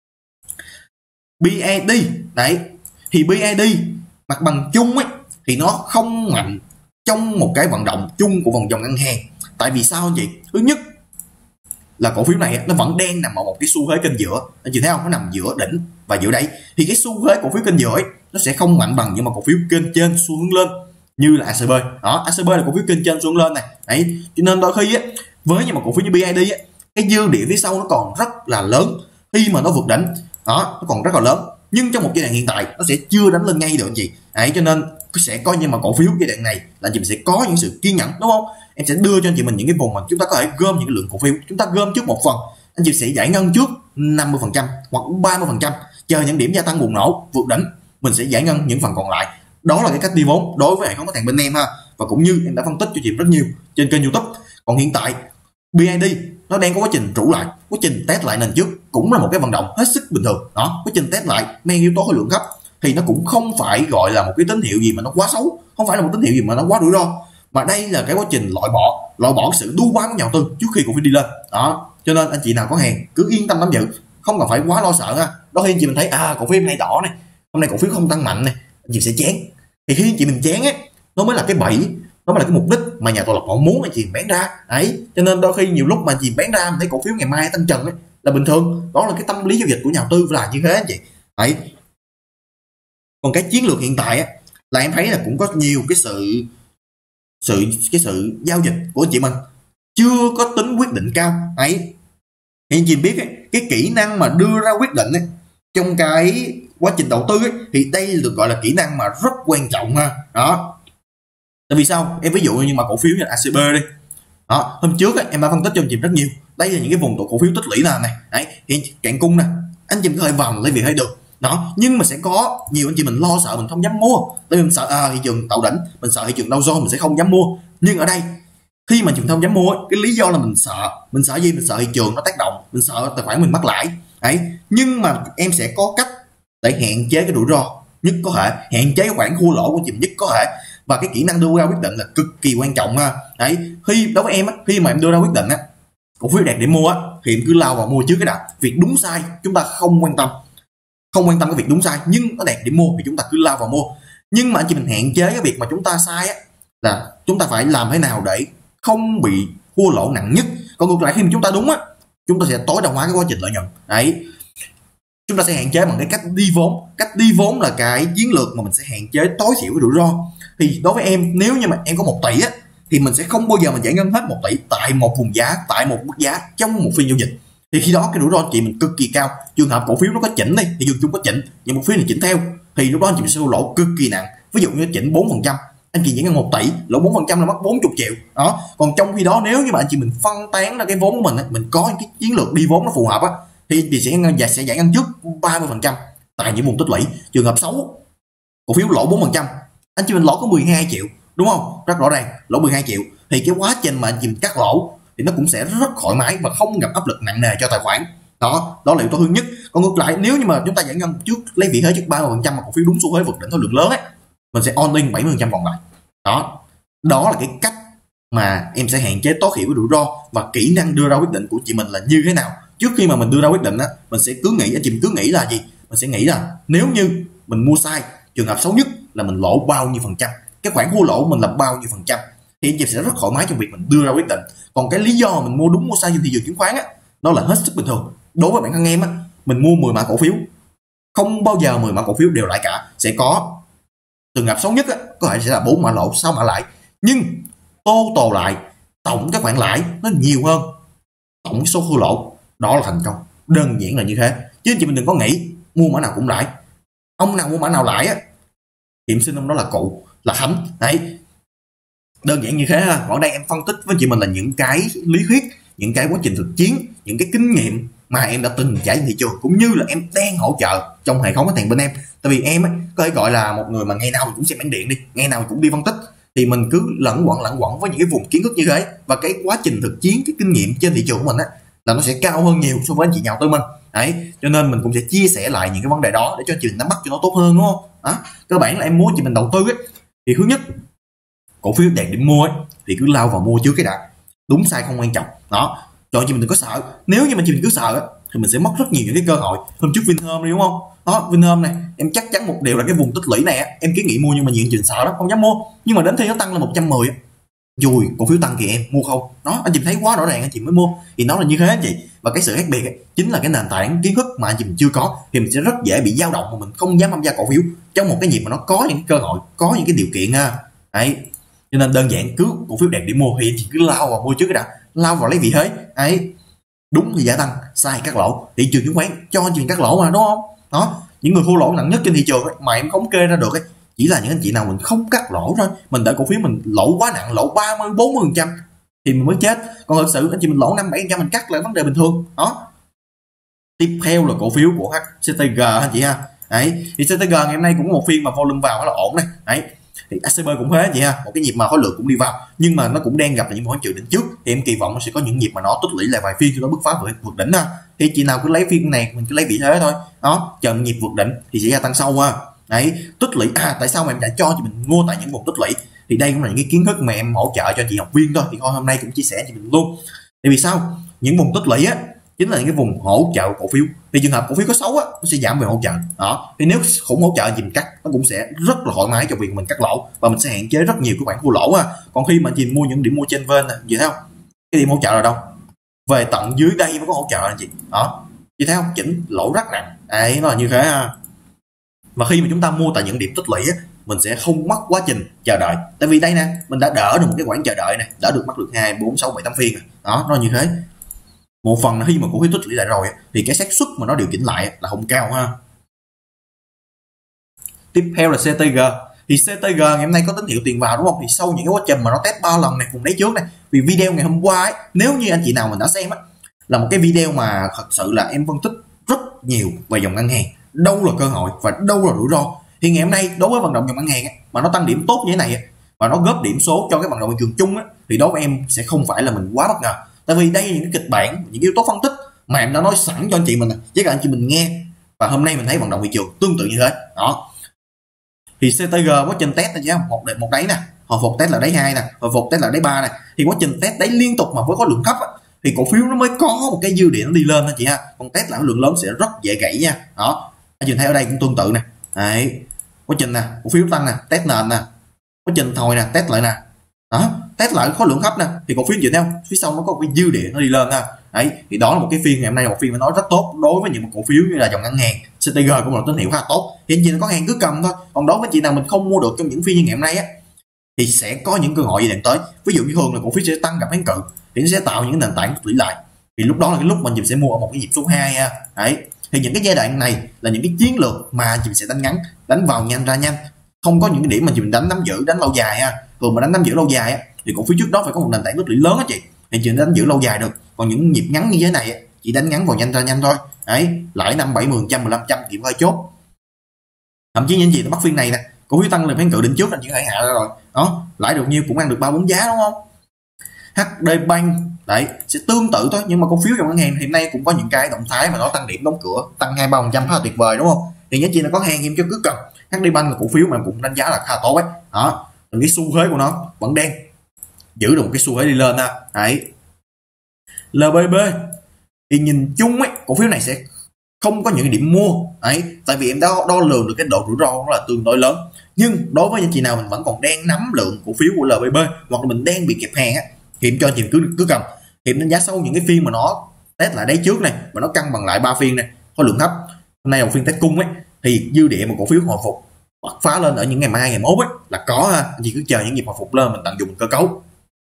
BID đấy, thì BID mặt bằng chung ấy thì nó không mạnh trong một cái vận động chung của vòng dòng ngân hàng. Tại vì sao anh chị? Thứ nhất là cổ phiếu này nó vẫn đang nằm ở một cái xu thế kênh giữa, anh chị thấy không, nó nằm giữa đỉnh và giữa đáy, thì cái xu thế cổ phiếu kênh giữa ấy, nó sẽ không mạnh bằng những mà cổ phiếu kênh trên xu hướng lên như là ACB. Đó, ACB là cổ phiếu kênh trên xu hướng lên này. Đấy, cho nên đôi khi với những mà cổ phiếu như BID cái dư địa phía sau nó còn rất là lớn khi mà nó vượt đỉnh đó, nó còn rất là lớn, nhưng trong một giai đoạn hiện tại nó sẽ chưa đánh lên ngay được anh chị đấy, cho nên sẽ coi như mà cổ phiếu giai đoạn này là anh chị sẽ có những sự kiên nhẫn, đúng không? Em sẽ đưa cho anh chị mình những cái vùng mà chúng ta có thể gom những cái lượng cổ phiếu, chúng ta gom trước một phần, anh chị sẽ giải ngân trước 50% hoặc 30%, chờ những điểm gia tăng bùng nổ vượt đỉnh mình sẽ giải ngân những phần còn lại. Đó là cái cách đi vốn đối với hệ thống khách hàng bên em ha, và cũng như em đã phân tích cho chị rất nhiều trên kênh YouTube. Còn hiện tại BID nó đang có quá trình trụ lại, quá trình test lại nền trước, cũng là một cái vận động hết sức bình thường đó. Quá trình test lại mang yếu tố khối lượng thấp thì nó cũng không phải gọi là một cái tín hiệu gì mà nó quá xấu, không phải là một tín hiệu gì mà nó quá rủi ro, mà đây là cái quá trình loại bỏ sự đu bám của nhà đầu tư trước khi cổ phiếu đi lên đó. Cho nên anh chị nào có hàng cứ yên tâm nắm giữ, không cần phải quá lo sợ ha. Đôi khi anh chị mình thấy cổ phiếu hôm nay đỏ này, hôm nay cổ phiếu không tăng mạnh này, anh chị sẽ chán. Thì khi anh chị mình chán á, nó mới là cái bẫy, nó mới là cái mục đích mà nhà tạo lập họ muốn anh chị bán ra đấy. Cho nên đôi khi nhiều lúc mà anh chị bán ra mình thấy cổ phiếu ngày mai tăng trần ấy, là bình thường, đó là cái tâm lý giao dịch của nhà đầu tư là như thế anh chị đấy. Còn cái chiến lược hiện tại á, là em thấy là cũng có nhiều cái sự giao dịch của anh chị mình chưa có tính quyết định cao ấy. Thì anh chị biết ấy, cái kỹ năng mà đưa ra quyết định ấy, trong cái quá trình đầu tư ấy, thì đây được gọi là kỹ năng mà rất quan trọng ha đó. Tại vì sao? Em ví dụ như mà cổ phiếu như ACB đi đó, hôm trước ấy, em đã phân tích cho anh chị rất nhiều, đây là những cái vùng cổ phiếu tích lũy nào này đấy, thì cạn cung nè, anh chị có thể vào lấy việc hay được đó. Nhưng mà sẽ có nhiều anh chị mình lo sợ, mình không dám mua, tại vì mình sợ thị trường tạo đỉnh, mình sợ thị trường Dow Jones, mình sẽ không dám mua. Nhưng ở đây khi mà chúng không dám mua, cái lý do là mình sợ gì? Mình sợ thị trường nó tác động, mình sợ tài khoản mình mắc lãi ấy. Nhưng mà em sẽ có cách để hạn chế cái rủi ro nhất có thể, hạn chế cái khoản thua lỗ của chị nhất có thể, và cái kỹ năng đưa ra quyết định là cực kỳ quan trọng ha đấy. Đối với em á, khi mà em đưa ra quyết định á, cổ phiếu đẹp để mua á, thì em cứ lao vào mua trước cái đã. Việc đúng sai chúng ta không quan tâm cái việc đúng sai, nhưng nó đẹp để mua thì chúng ta cứ lao vào mua. Nhưng mà anh chị mình hạn chế cái việc mà chúng ta sai á, là chúng ta phải làm thế nào để không bị thua lỗ nặng nhất. Còn ngược lại khi mà chúng ta đúng á, chúng ta sẽ tối đa hóa cái quá trình lợi nhuận đấy. Chúng ta sẽ hạn chế bằng cái cách đi vốn. Cách đi vốn là cái chiến lược mà mình sẽ hạn chế tối thiểu cái rủi ro. Thì đối với em, nếu như mà em có 1 tỷ á, thì mình sẽ không bao giờ mình giải ngân hết 1 tỷ tại một vùng giá, tại một mức giá trong một phiên giao dịch. Thì khi đó cái rủi ro chị mình cực kỳ cao. Trường hợp cổ phiếu nó có chỉnh đi, thì chúng có chỉnh, nhưng một phiên này chỉnh theo, thì lúc đó anh chị sẽ lỗ cực kỳ nặng. Ví dụ như chỉnh 4%, anh chị giải ngân 1 tỷ, lỗ 4% là mất 40 triệu đó. Còn trong khi đó nếu như mà anh chị mình phân tán ra cái vốn của mình á, mình có cái chiến lược đi vốn nó phù hợp á, thì chị sẽ giải ngân trước 30% tại những vùng tích lũy. Trường hợp xấu, cổ phiếu lỗ 4%, anh chị mình lỗ có 12 triệu, đúng không? Rất rõ ràng, lỗ 12 triệu thì cái quá trình mà anh chị mình cắt lỗ thì nó cũng sẽ rất thoải mái và không gặp áp lực nặng nề cho tài khoản. Đó là yếu tố thứ nhất. Còn ngược lại, nếu như mà chúng ta giải ngân trước, lấy vị thế trước 30% mà cổ phiếu đúng xu thế vượt đỉnh khối lượng lớn ấy, mình sẽ on in 70% còn lại. Đó là cái cách mà em sẽ hạn chế tối thiểu cái rủi ro, và kỹ năng đưa ra quyết định của chị mình là như thế nào. Trước khi mà mình đưa ra quyết định á, mình sẽ cứ nghĩ, anh chị mình cứ nghĩ là gì? Mình sẽ nghĩ là nếu như mình mua sai, trường hợp xấu nhất là mình lỗ bao nhiêu phần trăm, cái khoản thua lỗ mình là bao nhiêu phần trăm, thì anh chị sẽ rất thoải mái trong việc mình đưa ra quyết định. Còn cái lý do mình mua đúng mua sai trên thị trường chứng khoán á, đó là hết sức bình thường. Đối với bản thân em á, mình mua 10 mã cổ phiếu, không bao giờ 10 mã cổ phiếu đều lãi cả. Sẽ có trường hợp xấu nhất á, có thể sẽ là 4 mã lỗ, 6 mã lãi, nhưng total lại tổng cái khoản lãi nó nhiều hơn tổng số thua lỗ. Đó là thành công, đơn giản là như thế. Chứ anh chị mình đừng có nghĩ mua mã nào cũng lãi. Ông nào mua mã nào lãi á, tiệm xin ông đó là cụ, là Khánh đấy. Đơn giản như thế ha. Ở đây em phân tích với chị mình là những cái lý thuyết, những cái quá trình thực chiến, những cái kinh nghiệm mà em đã từng trải trên thị trường, cũng như là em đang hỗ trợ trong hệ thống khách hàng bên em. Tại vì em ấy, có thể gọi là một người mà ngày nào cũng xem bản điện đi, ngày nào cũng đi phân tích, thì mình cứ lẫn quẩn với những cái vùng kiến thức như thế, và cái quá trình thực chiến, cái kinh nghiệm trên thị trường của mình á, là nó sẽ cao hơn nhiều so với anh chị nhà đầu tư mình đấy. Cho nên mình cũng sẽ chia sẻ lại những cái vấn đề đó để cho chị mình nắm bắt cho nó tốt hơn, đúng không? Đó, cơ bản là em muốn chị mình đầu tư ấy, thì thứ nhất, cổ phiếu đẹp điểm mua ấy, thì cứ lao vào mua trước cái đã. Đúng sai không quan trọng đó, cho chị mình đừng có sợ. Nếu như mà chị mình cứ sợ ấy, thì mình sẽ mất rất nhiều những cái cơ hội. Hôm trước Vinhome đi, đúng không? Đó, Vinhome này em chắc chắn một điều là cái vùng tích lũy này em kiến nghị mua, nhưng mà nhiều chuyện sợ lắm không dám mua. Nhưng mà đến khi nó tăng lên 110 dùi, cổ phiếu tăng kìa em mua không. Đó, anh chị thấy quá rõ ràng anh chị mới mua. Thì nó là như thế anh chị. Và cái sự khác biệt ấy, chính là cái nền tảng kiến thức mà anh chị mình chưa có, thì mình sẽ rất dễ bị dao động mà mình không dám tham gia cổ phiếu trong một cái nhịp mà nó có những cái cơ hội, có những cái điều kiện ha đấy. Cho nên đơn giản, cứ cổ phiếu đẹp để mua thì anh chị cứ lao vào mua trước cái đã, lao vào lấy vị thế ấy. Đúng thì gia tăng, sai cắt lỗ. Thị trường chứng khoán cho anh chị cắt lỗ mà, đúng không? Đó, những người thua lỗ nặng nhất trên thị trường ấy, mà em thống kê ra được ấy, chỉ là những anh chị nào mình không cắt lỗ thôi. Mình đợi cổ phiếu mình lỗ quá nặng, lỗ 30-40% thì mình mới chết. Còn thực sự anh chị mình lỗ 5-7% mình cắt là vấn đề bình thường. Đó. Tiếp theo là cổ phiếu của HCTG anh chị ha. Đấy, thì CTG ngày hôm nay cũng có một phiên mà volume vào rất là ổn này. Đấy. Thì ACB cũng thế chị ha, một cái nhịp mà khối lượng cũng đi vào, nhưng mà nó cũng đang gặp những mối trừ đỉnh trước, thì em kỳ vọng nó sẽ có những nhịp mà nó tích lũy lại vài phiên cho nó bứt phá vượt đỉnh ha. Thì chị nào cứ lấy phiên này mình cứ lấy vị thế thôi, đó, chờ nhịp vượt đỉnh thì sẽ gia tăng sâu ha. Đấy, tích lũy tại sao mà em đã cho chị mình mua tại những vùng tích lũy, thì đây cũng là những cái kiến thức mà em hỗ trợ cho chị học viên thôi, thì thôi hôm nay cũng chia sẻ chị mình luôn. Thì vì sao những vùng tích lũy á chính là những cái vùng hỗ trợ cổ phiếu, thì trường hợp cổ phiếu có xấu á nó sẽ giảm về hỗ trợ đó, thì nếu khủng hỗ trợ gì mình cắt nó cũng sẽ rất là thoải mái cho việc mình cắt lỗ, và mình sẽ hạn chế rất nhiều các khoản thua lỗ ha. Còn khi mà chị mua những điểm mua trên ven nè, chị thấy không, cái điểm hỗ trợ là đâu, về tận dưới đây mới có hỗ trợ anh chị đó, chị thấy không, chỉnh lỗ rất nặng đấy, nó là như thế ha. Và khi mà chúng ta mua tại những điểm tích lũy á, mình sẽ không mất quá trình chờ đợi, tại vì đây nè mình đã đỡ được một cái khoảng chờ đợi này, đỡ được mất được 2, 4, 6, 7, 8 phiên rồi. Đó, nó như thế. Một phần là khi mà cổ phiếu tích lũy lại rồi thì cái xác suất mà nó điều chỉnh lại là không cao ha. Tiếp theo là CTG. Thì CTG ngày hôm nay có tín hiệu tiền vào đúng không? Thì sau những cái quá trình mà nó test 3 lần này vùng đáy trước này, vì video ngày hôm qua ấy, nếu như anh chị nào mình đã xem á, là một cái video mà thật sự là em phân tích rất nhiều về dòng ngân hàng, đâu là cơ hội và đâu là rủi ro. Thì ngày hôm nay đối với vận động dòng ngân hàng ấy, mà nó tăng điểm tốt như thế này và nó góp điểm số cho cái vận động thị trường chung á, thì đối với em sẽ không phải là mình quá bất ngờ. Tại vì đây là những cái kịch bản, những yếu tố phân tích mà em đã nói sẵn cho anh chị mình, với cả anh chị mình nghe, và hôm nay mình thấy vận động thị trường tương tự như thế đó. Thì CTG quá trình test này chứ không, một đáy nè, hồi phục test là đáy 2 nè, hồi phục test là đáy 3 nè, thì quá trình test đáy liên tục mà với khối lượng thấp á, thì cổ phiếu nó mới có một cái dư địa nó đi lên thôi chị ha. Còn test lại lượng lớn sẽ rất dễ gãy nha. Đó, anh chị thấy ở đây cũng tương tự nè. Đấy, quá trình nè, cổ phiếu tăng nè, test nền nè, quá trình thhồi nè, test lại nè. Đó, test lại khối lượng thấp nè, thì cổ phiếu chị thấy không, phía sau nó có một cái dư địa nó đi lên ha. Đấy, thì đó là một cái phiên ngày hôm nay là một phiên mà nói rất tốt đối với những cổ phiếu như là dòng ngân hàng. CTG cũng là tín hiệu khá tốt, thì anh chị có hàng cứ cầm thôi. Còn đối với chị nào mình không mua được trong những phiên như ngày hôm nay á, thì sẽ có những cơ hội gì đến tới. Ví dụ như thường là cổ phiếu sẽ tăng gặp kháng cự, thì nó sẽ tạo những nền tảng tích lũy lại, thì lúc đó là cái lúc mà chị sẽ mua ở một cái nhịp số 2 ha. Đấy, thì những cái giai đoạn này là những cái chiến lược mà chị sẽ đánh ngắn, đánh vào nhanh ra nhanh, không có những cái điểm mà chị mình đánh nắm giữ, đánh lâu dài ha. Thường mà đánh nắm giữ lâu dài á, thì cổ phiếu trước đó phải có một nền tảng tích lũy lớn á chị, thì chị đánh giữ lâu dài được. Còn những nhịp ngắn như thế này chỉ đánh ngắn vào nhanh ra nhanh thôi. Đấy, lãi 5-7-10%, 15% điểm hơi chốt. Thậm chí những gì nó bắt phiên này nè, cổ phiếu tăng lên kháng cự đỉnh trước anh chỉ hãy hạ ra rồi. Đó, lãi được nhiêu cũng ăn được 3-4 giá đúng không? HD Bank đấy sẽ tương tự thôi, nhưng mà cổ phiếu trong ngân hàng hiện nay cũng có những cái động thái mà nó tăng điểm đóng cửa tăng 2-3% khá là tuyệt vời đúng không? Thì nhớ chi là có hàng em cho cứ cầm. HD Bank là cổ phiếu mà cũng đánh giá là khá tốt ấy. Đó, cái xu thế của nó vẫn đang giữ được một cái xu thế đi lên ha. Đấy, LBB thì nhìn chung ấy cổ phiếu này sẽ không có những điểm mua ấy, tại vì em đã đo lường được cái độ rủi ro nó là tương đối lớn. Nhưng đối với những chị nào mình vẫn còn đang nắm lượng cổ phiếu của LBB hoặc là mình đang bị kẹp hàng á, thì em cho chị cứ cầm. Thì em đánh giá sâu những cái phiên mà nó test lại đáy trước này và nó cân bằng lại 3 phiên này, khối lượng thấp. Hôm nay là một phiên test cung ấy, thì dư địa một cổ phiếu hồi phục bật phá lên ở những ngày mai ngày mốt ấy là có ha. Anh chị cứ chờ những nhịp hồi phục lên mình tận dụng cơ cấu.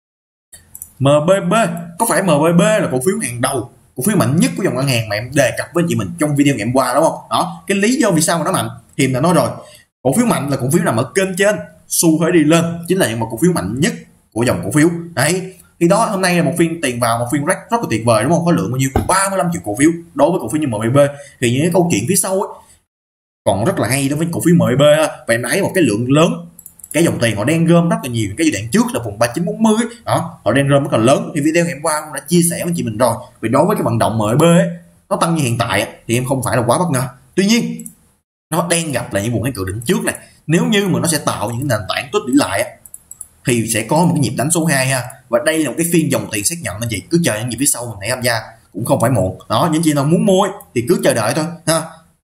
MBB, có phải MBB là cổ phiếu hàng đầu, cổ phiếu mạnh nhất của dòng ngân hàng mà em đề cập với chị mình trong video ngày hôm qua đúng không? Đó, cái lý do vì sao mà nó mạnh thì em đã nói rồi. Cổ phiếu mạnh là cổ phiếu nằm ở kênh trên, xu thế đi lên chính là những một cổ phiếu mạnh nhất của dòng cổ phiếu. Đấy, thì đó hôm nay là một phiên tiền vào, một phiên rất là tuyệt vời đúng không? Có lượng bao nhiêu? 35 triệu cổ phiếu. Đối với cổ phiếu như MBB thì những cái câu chuyện phía sau ấy còn rất là hay đối với cổ phiếu MBB ha. Và em thấy một cái lượng lớn, cái dòng tiền họ đang gom rất là nhiều. Cái giai đoạn trước là vùng 3940 ấy, đó họ đang gom rất là lớn. Thì video ngày hôm qua cũng đã chia sẻ với chị mình rồi. Vì đối với cái vận động MBB ấy, nó tăng như hiện tại ấy, thì em không phải là quá bất ngờ. Tuy nhiên nó đang gặp lại những vùng kháng cự đỉnh trước này. Nếu như mà nó sẽ tạo những nền tảng tích lũy lại ấy, thì sẽ có một cái nhịp đánh số 2 ha. Và đây là một cái phiên dòng tiền xác nhận anh chị, cứ chờ những nhịp phía sau mình hãy tham gia cũng không phải muộn. Đó, những chị nào muốn mua ấy, thì cứ chờ đợi thôi ha.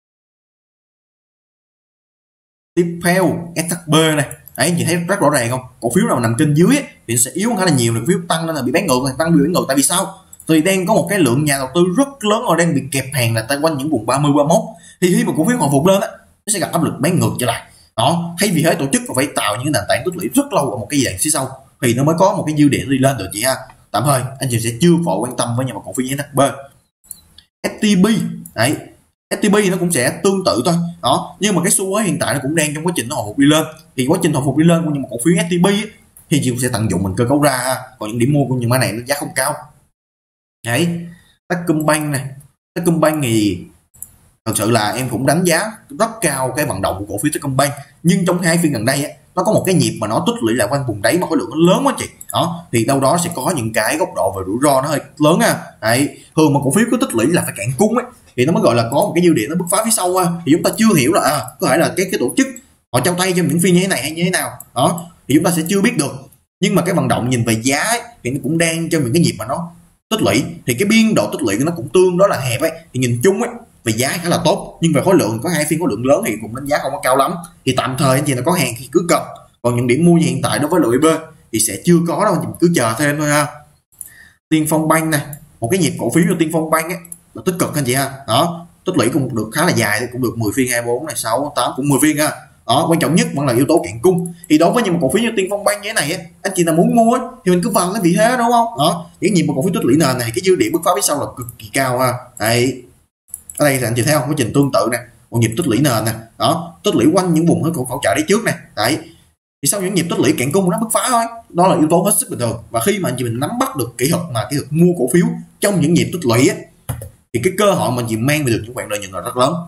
Tiếp theo SHB này, đấy chị thấy rất rõ ràng không, cổ phiếu nào nằm trên dưới ấy, thì sẽ yếu khá là nhiều, cổ phiếu tăng nên là bị bán ngược này, tăng bị bán ngược. Tại vì sao? Thì đang có một cái lượng nhà đầu tư rất lớn họ đang bị kẹp hàng là quanh những vùng 30-31, thì khi mà cổ phiếu hồi phục lên á, nó sẽ gặp áp lực bán ngược trở lại. Đó, hay vì thế tổ chức phải tạo những nền tảng tích lũy rất lâu ở một cái dạng phía sau thì nó mới có một cái dư địa đi lên được chị ha. tạm thời anh chị sẽ chưa vội quan tâm với nhà một cổ phiếu NHB. STB đấy, STB nó cũng sẽ tương tự thôi đó, nhưng mà cái xu hướng hiện tại nó cũng đang trong quá trình nó hồi phục đi lên. Thì quá trình hồi phục đi lên của những cổ phiếu STB thì chị cũng sẽ tận dụng mình cơ cấu ra, còn những điểm mua của những mã này nó giá không cao. Đấy, Techcombank này, Techcombank thì thật sự là em cũng đánh giá rất cao cái vận động của cổ phiếu Techcombank, nhưng trong 2 phiên gần đây ấy, nó có một cái nhịp mà nó tích lũy lại quanh vùng đáy mà khối lượng nó lớn quá chị đó, thì đâu đó sẽ có những cái góc độ về rủi ro nó hơi lớn ha. Đấy, thường mà cổ phiếu cứ tích lũy là phải cạn cung ấy thì nó mới gọi là có một cái dư địa nó bứt phá phía sau ha. Thì chúng ta chưa hiểu là có thể là cái tổ chức họ trao tay trong những phiên như thế này hay như thế nào đó, thì chúng ta sẽ chưa biết được. Nhưng mà cái vận động nhìn về giá ấy, thì nó cũng đang trong những cái nhịp mà nó tích lũy, thì cái biên độ tích lũy của nó cũng tương đối là hẹp ấy, thì nhìn chung ấy về giá khá là tốt, nhưng về khối lượng có 2 phiên khối lượng lớn thì cũng đánh giá không có cao lắm. Thì tạm thời anh chị là có hàng thì cứ cầm, còn những điểm mua như hiện tại đối với LOB thì sẽ chưa có đâu, anh chị cứ chờ thêm thôi ha. Tiên Phong Bank này, một cái nhịp cổ phiếu của Tiên Phong Bank ấy là tích cực anh chị ha, đó tích lũy cũng được khá là dài, cũng được 10 phiên, 24 này, 6, 8 cũng 10 phiên ha. Đó, quan trọng nhất vẫn là yếu tố cạn cung. Thì đối với những cổ phiếu như Tiên Phong Bank như thế này ấy, anh chị nào muốn mua ấy, thì mình cứ vào cái vị thế đúng không? Đó, những nhịp một cổ phiếu tích lũy nền này cái dư địa bứt phá phía sau là cực kỳ cao ha. Đấy, ở đây thì anh chị thấy không, quá trình tương tự nè, một nhịp tích lũy nền nè, đó tích lũy quanh những vùng hỗ trợ đi trước này. Đấy, thì sau những nhịp tích lũy cạn cung nó bứt phá thôi, đó là yếu tố hết sức bình thường. Và khi mà anh chị mình nắm bắt được kỹ thuật mua cổ phiếu trong những nhịp tích lũy ấy, thì cái cơ hội mình chị mang về được những khoản lợi nhuận là rất lớn.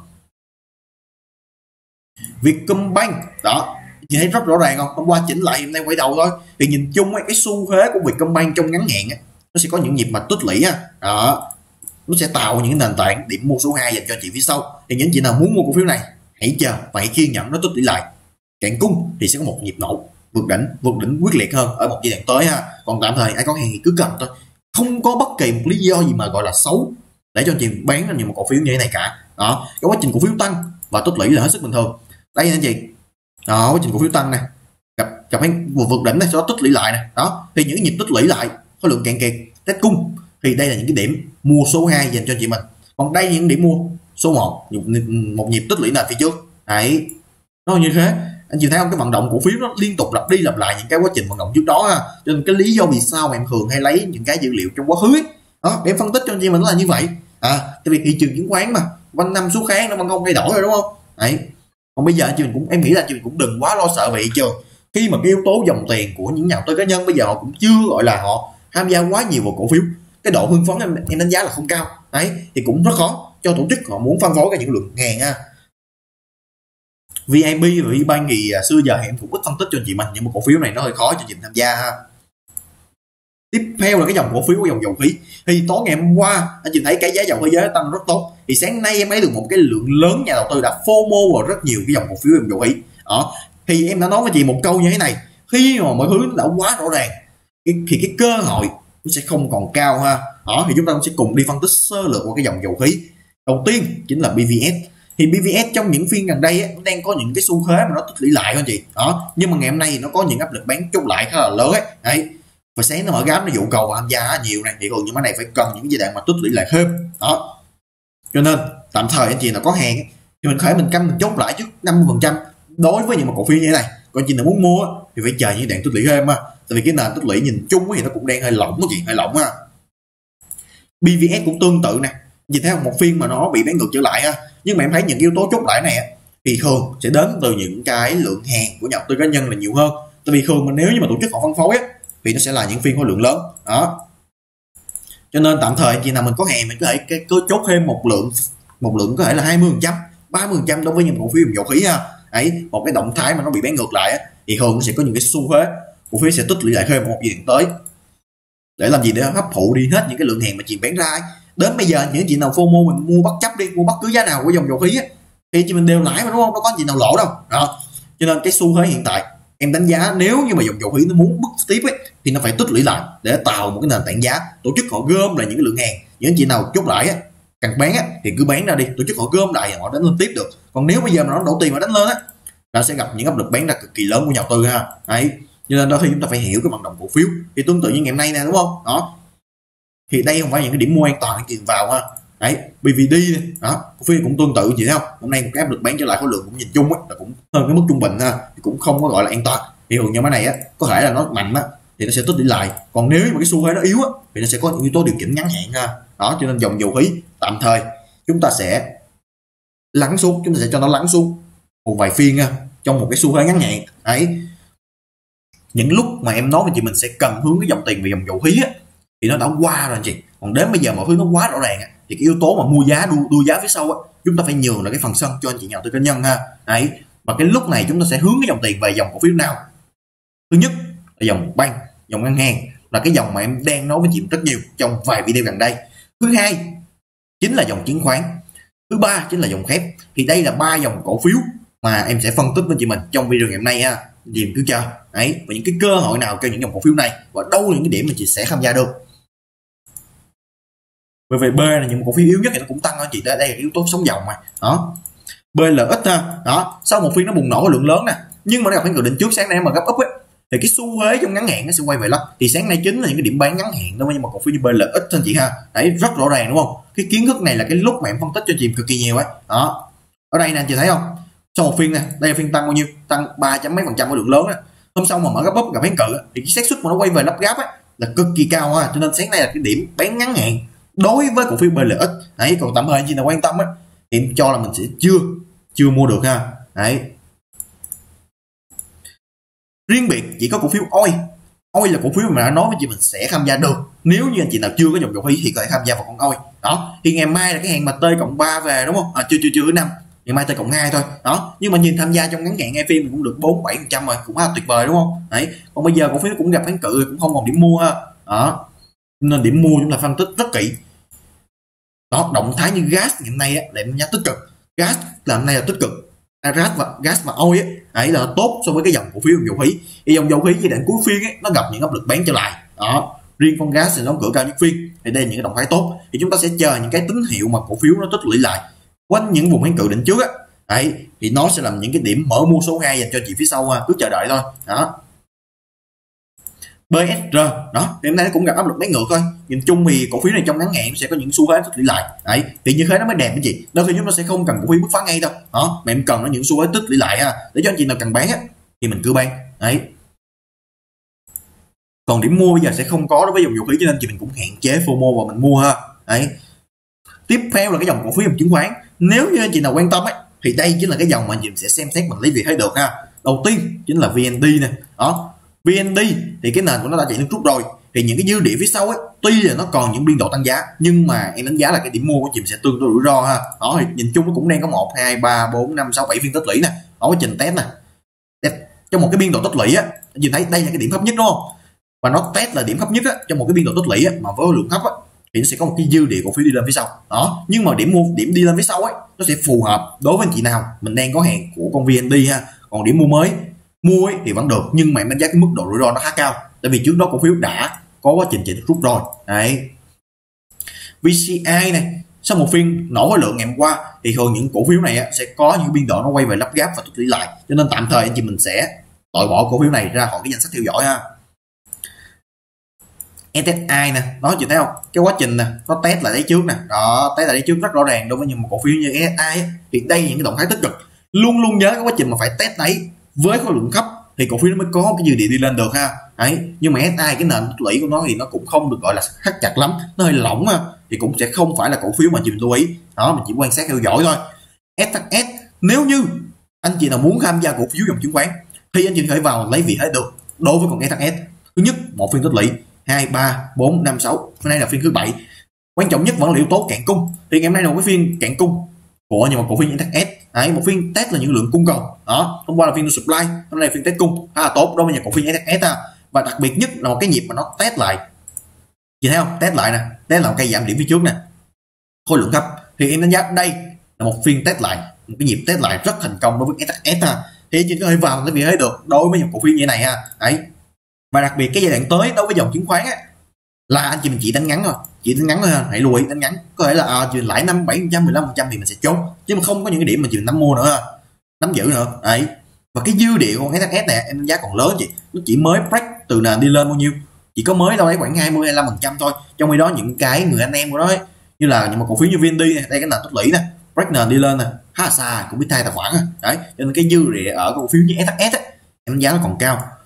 Vietcombank đó, chị thấy rất rõ ràng không, hôm qua chỉnh lại hôm nay quay đầu thôi, thì nhìn chung ấy, cái xu thế của Vietcombank trong ngắn hạn ấy, nó sẽ có những nhịp mà tích lũy á, đó nó sẽ tạo những nền tảng điểm mua số 2 dành cho chị phía sau. Thì những chị nào muốn mua cổ phiếu này hãy chờ và hãy kiên nhẫn nó tích lũy lại, cạn cung thì sẽ có một nhịp nổ vượt đỉnh quyết liệt hơn ở một giai đoạn tới ha. Còn tạm thời ai có hàng thì cứ cầm thôi, không có bất kỳ một lý do gì mà gọi là xấu để cho anh chị bán ra nhiều một cổ phiếu như thế này cả. Đó, cái quá trình cổ phiếu tăng và tích lũy là hết sức bình thường. Đây anh chị, đó quá trình cổ phiếu tăng này gặp cái vượt đỉnh này, sau đó tích lũy lại này, đó thì những nhịp tích lũy lại khối lượng cạn kiệt test cung thì đây là những cái điểm mua số 2 dành cho chị mình. Còn đây những điểm mua số 1, một nhịp tích lũy nền phía trước. Đấy, nó như thế anh chị thấy không, cái vận động cổ phiếu nó liên tục lặp đi lặp lại những cái quá trình vận động trước đó ha. Cho nên cái lý do vì sao mà em thường hay lấy những cái dữ liệu trong quá khứ ấy, đó để phân tích cho anh chị mình là như vậy. Tại vì thị trường chứng khoán mà quanh năm suốt tháng nó vẫn không thay đổi rồi đúng không? Đấy, còn bây giờ anh chị mình cũng, em nghĩ là chị mình cũng đừng quá lo sợ về thị trường, khi mà cái yếu tố dòng tiền của những nhà đầu tư cá nhân bây giờ họ cũng chưa gọi là họ tham gia quá nhiều vào cổ phiếu, cái độ hưng phấn em đánh giá là không cao. Đấy, thì cũng rất khó cho tổ chức họ muốn phân phối cái những lượng ngàn ha. VIP và VBank thì xưa giờ em cũng ít phân tích cho chị mình, nhưng mà cổ phiếu này nó hơi khó cho chị tham gia ha. Tiếp theo là cái dòng cổ phiếu của dòng dầu khí. Thì tối ngày hôm qua anh chị thấy cái giá dầu thế giới tăng rất tốt, thì sáng nay em thấy được một cái lượng lớn nhà đầu tư đã FOMO vào rất nhiều cái dòng cổ phiếu dòng dầu khí. Đó, thì em đã nói với chị một câu như thế này, khi mà mọi thứ đã quá rõ ràng thì cái cơ hội nó sẽ không còn cao ha. Đó, thì chúng ta sẽ cùng đi phân tích sơ lược qua cái dòng dầu khí. Đầu tiên chính là BVS. Thì BVS trong những phiên gần đây ấy, nó đang có những cái xu thế mà nó tích lũy lại anh chị. Đó, nhưng mà ngày hôm nay nó có những áp lực bán chốt lại khá là lớn ấy. Đấy, và sáng nó mở gáp nó dụ cầu và tham gia nhiều này, thì còn những cái này phải cần những giai đoạn mà tích lũy lại thêm. Đó, cho nên tạm thời anh chị nào có hàng ấy, thì mình khởi mình canh mình chốt lại trước 50% đối với những một cổ phiếu như thế này. Còn chị nào muốn mua thì phải chờ những đoạn tích lũy thêm ha, tại vì cái nền tích lũy nhìn chung thì nó cũng đang hơi lỏng đó chị, hơi lỏng ha. BVS cũng tương tự nè, nhìn thấy một phiên mà nó bị bán ngược trở lại ha, nhưng mà em thấy những yếu tố chốt lại này thì thường sẽ đến từ những cái lượng hàng của nhà đầu tư cá nhân là nhiều hơn. Tại vì thường mà nếu như mà tổ chức họ phân phối thì nó sẽ là những phiên khối lượng lớn đó. Cho nên tạm thời chị nào mình có hàng mình có thể chốt thêm một lượng có thể là 20%, 30% đối với những cổ phiếu dầu khí ha. Đấy, một cái động thái mà nó bị bán ngược lại thì thường sẽ có những cái xu thế cổ phiếu sẽ tích lũy lại thêm một giai đoạn tới, để làm gì, để hấp thụ đi hết những cái lượng hàng mà chị bán ra ấy. Đến bây giờ những chị nào FOMO mình mua bất chấp đi, mua bất cứ giá nào của dòng dầu khí thì chị mình đều lãi mà đúng không, đâu có chị nào lỗ đâu. Đó, cho nên cái xu thế hiện tại em đánh giá nếu như mà dòng dầu khí nó muốn bứt tiếp thì nó phải tích lũy lại để tạo một cái nền tảng giá. Tổ chức họ gom lại những cái lượng hàng, những chị nào chốt lại cần bán thì cứ bán ra đi, tổ chức họ gom lại họ đánh lên tiếp được. Còn nếu bây giờ mà nó đổ tiền mà đánh lên nó sẽ gặp những áp lực bán ra cực kỳ lớn của nhà đầu tư ha. Đấy, cho nên đôi khi chúng ta phải hiểu cái vận động cổ phiếu. Thì tương tự như ngày hôm nay nè đúng không? Đó, thì đây không phải những cái điểm mua an toàn để tiền vào ha. Đấy, BVD đó, cổ phiếu cũng tương tự chị thấy không? Hôm nay một cái áp lực bán trở lại, khối lượng cũng nhìn chung là cũng hơn cái mức trung bình ha, thì cũng không có gọi là an toàn. Thì thường như cái này có thể là nó mạnh thì nó sẽ tích lũy lại, còn nếu mà cái xu thế nó yếu á thì nó sẽ có những yếu tố điều chỉnh ngắn hạn ha. Đó, cho nên dòng dầu khí tạm thời chúng ta sẽ lắng xuống, chúng ta sẽ cho nó lắng xuống một vài phiên ha, trong một cái xu thế ngắn hạn ấy. Những lúc mà em nói với chị mình sẽ cần hướng cái dòng tiền về dòng dầu khí á thì nó đã qua rồi anh chị, còn đến bây giờ mọi thứ nó quá rõ ràng á, thì cái yếu tố mà mua giá đua giá phía sau á, chúng ta phải nhường lại cái phần sân cho anh chị nhà đầu tư cá nhân ha. Đấy, và cái lúc này chúng ta sẽ hướng cái dòng tiền về dòng cổ phiếu nào? Thứ nhất là dòng banh, dòng ngân hàng, là cái dòng mà em đang nói với chị rất nhiều trong vài video gần đây. Thứ hai chính là dòng chứng khoán. Thứ ba chính là dòng thép. Thì đây là ba dòng cổ phiếu mà em sẽ phân tích với chị mình trong video ngày hôm nay ha. Dìm cứ chờ ấy, và những cái cơ hội nào cho những dòng cổ phiếu này, và đâu là những cái điểm mà chị sẽ tham gia được. Bởi vì B là những cổ phiếu yếu nhất thì nó cũng tăng hơn chị, đây là yếu tố sống dòng mà. Đó, B là ít ha. Đó, sau một phiên nó bùng nổ lượng lớn nè, nhưng mà nó gặp cái dự định trước sáng nay mà gấp up ấy, thì cái xu thế trong ngắn hạn nó sẽ quay về lắm. Thì sáng nay chính là những cái điểm bán ngắn hạn đó, nhưng mà cổ phiếu như B là ít hơn chị ha. Đấy, rất rõ ràng đúng không? Cái kiến thức này là cái lúc mà em phân tích cho chị cực kỳ nhiều ấy. Đó, ở đây nè anh chị thấy không? Sau một phiên nè, đây là phiên tăng bao nhiêu? Tăng 3 mấy % của lượng lớn nè. Hôm sau mà mở gấp up gặp kháng cự thì cái xác suất mà nó quay về lắp gáp ấy là cực kỳ cao ha. Cho nên sáng nay là cái điểm bán ngắn hạn đối với cổ phiếu BLX. Đấy, còn tạm thời anh chị nào quan tâm á thì em cho là mình sẽ chưa mua được ha. Đấy, riêng biệt chỉ có cổ phiếu oi là cổ phiếu mà đã nói với chị mình sẽ tham gia được. Nếu như anh chị nào chưa có dòng dầu khí thì có thể tham gia vào con oi. Đó, thì ngày mai là cái hàng mà T+3 về đúng không? Chưa thứ 5, ngày mai T+2 thôi. Đó, nhưng mà nhìn tham gia trong ngắn hạn ngay phiên mình cũng được 4-7% rồi, cũng tuyệt vời đúng không? Đấy, còn bây giờ cổ phiếu cũng gặp kháng cự cũng không còn điểm mua ha. Đó, nên điểm mua chúng ta phân tích rất kỹ. Đó, động thái như gas hiện nay á là em nhắc tích cực, gas là hôm nay là tích cực, gas và oi ấy là tốt so với cái dòng cổ phiếu dầu khí. Thì dòng dầu khí giai đoạn cuối phiên ấy, nó gặp những áp lực bán trở lại. Đó, riêng con gas thì nó cửa cao nhất phiên, thì đây là những cái động thái tốt. Thì chúng ta sẽ chờ những cái tín hiệu mà cổ phiếu nó tích lũy lại quanh những vùng kháng cự đỉnh trước á, đấy thì nó sẽ làm những cái điểm mở mua số 2 dành cho chị phía sau ha, cứ chờ đợi thôi. Đó, BSR đó, hiện nay nó cũng gặp áp lực bán ngược thôi. Nhìn chung thì cổ phiếu này trong ngắn hạn sẽ có những xu thế tích lũy lại. Đấy, thì như thế nó mới đẹp với chị. Đôi khi chúng ta sẽ không cần cổ phiếu bứt phá ngay đâu. Đó, mà em cần nó những xu thế tích lũy lại ha, để cho anh chị nào cần bán á thì mình cứ bán. Đấy. Còn điểm mua bây giờ sẽ không có đối với dòng dầu khí, cho nên chị mình cũng hạn chế FOMO và mình mua ha. Đấy. Tiếp theo là cái dòng cổ phiếu dòng chứng khoán. Nếu như anh chị nào quan tâm ấy thì đây chính là cái dòng mà chị sẽ xem xét mình lấy việc thấy được ha. Đầu tiên chính là VND nè. Đó, VND thì cái nền của nó đã chạy nước rút rồi, thì những cái dư địa phía sau ấy tuy là nó còn những biên độ tăng giá, nhưng mà em đánh giá là cái điểm mua của chị sẽ tương đối rủi ro ha. Đó, thì nhìn chung nó cũng đang có 1, 2, 3, 4, 5, 6, 7 phiên tích lũy nè, ở quá trình test nè. Trong một cái biên độ tích lũy á, anh chị thấy đây là cái điểm thấp nhất đúng không? Và nó test là điểm thấp nhất á, trong một cái biên độ tích lũy á, mà với lượng thấp á thì nó sẽ có một cái dư địa cổ phiếu đi lên phía sau. Đó, nhưng mà điểm đi lên phía sau ấy nó sẽ phù hợp đối với anh chị nào mình đang có hàng của con VND ha. Còn điểm mua mới mua ấy thì vẫn được, nhưng mà em đánh giá cái mức độ rủi ro nó khá cao, tại vì trước đó cổ phiếu đã có quá trình chạy rút rồi. Đấy, VCI này sau một phiên nổ khối lượng ngày hôm qua thì thường những cổ phiếu này sẽ có những biên độ nó quay về lắp gáp và tích lũy lại, cho nên tạm thời anh chị mình sẽ loại bỏ cổ phiếu này ra khỏi cái danh sách theo dõi ha. SSI nè, đó chị thấy không, cái quá trình nè nó test lại đấy trước nè, đó test lại đấy trước rất rõ ràng đối với những một cổ phiếu như SSI thì đây những cái động thái tích cực. Luôn luôn nhớ cái quá trình mà phải test đấy với khối lượng thấp thì cổ phiếu nó mới có cái dư địa đi lên được ha. Đấy, nhưng mà SSI cái nền tích lũy của nó thì nó cũng không được gọi là thắt chặt lắm, nó hơi lỏng ha, thì cũng sẽ không phải là cổ phiếu mà chị mình lưu ý. Đó, mình chỉ quan sát theo dõi thôi. SHS, nếu như anh chị nào muốn tham gia cổ phiếu dòng chứng khoán thì anh chị phải vào lấy vị thế được đối với con SHS. Thứ nhất, một phiên tích lũy, 2, 3, 4, 5, 6, hôm nay là phiên thứ 7. Quan trọng nhất vẫn là yếu tố cạn cung. Thì ngày hôm nay là một cái phiên cạn cung của nhưng mà cổ phiếu như SHS. Đấy, một phiên test là những lượng cung cầu. Đó, hôm qua là phiên supply, hôm nay là phiên test cung khá là tốt đối với nhà cổ phiếu SHS ha. Và đặc biệt nhất là một cái nhịp mà nó test lại. Chị thấy không? Test lại nè, test là một cây giảm điểm phía trước nè. Khối lượng thấp thì em đánh giá đây là một phiên test lại, một cái nhịp test lại rất thành công đối với SHS ha. Thì chị có thể vào cái vị thế được đối với những cổ phiếu như thế này ha. Đấy. Và đặc biệt cái giai đoạn tới đối với dòng chứng khoán á là anh chị mình chỉ đánh ngắn thôi, chỉ đánh ngắn thôi ha, hãy lưu ý đánh ngắn. Có thể là chị lãi 5, 7%, 15% thì mình sẽ chốt, chứ mà không có những cái điểm mà chị mình nắm mua nữa ha, nắm giữ nữa. Đấy. Và cái dư địa của con SHS này em đánh giá còn lớn chị, nó chỉ mới break từ nền đi lên bao nhiêu, chỉ có mới đâu đấy khoảng 20-25% thôi. Trong khi đó những cái người anh em của nó ấy, như là những một cổ phiếu như VND này, đây cái nền tích lũy nè, break nền đi lên nè, khá là xa, cũng biết thay tài khoản. Đấy, cho nên cái dư địa ở cổ phiếu như SHS ấy, em đánh giá nó còn cao.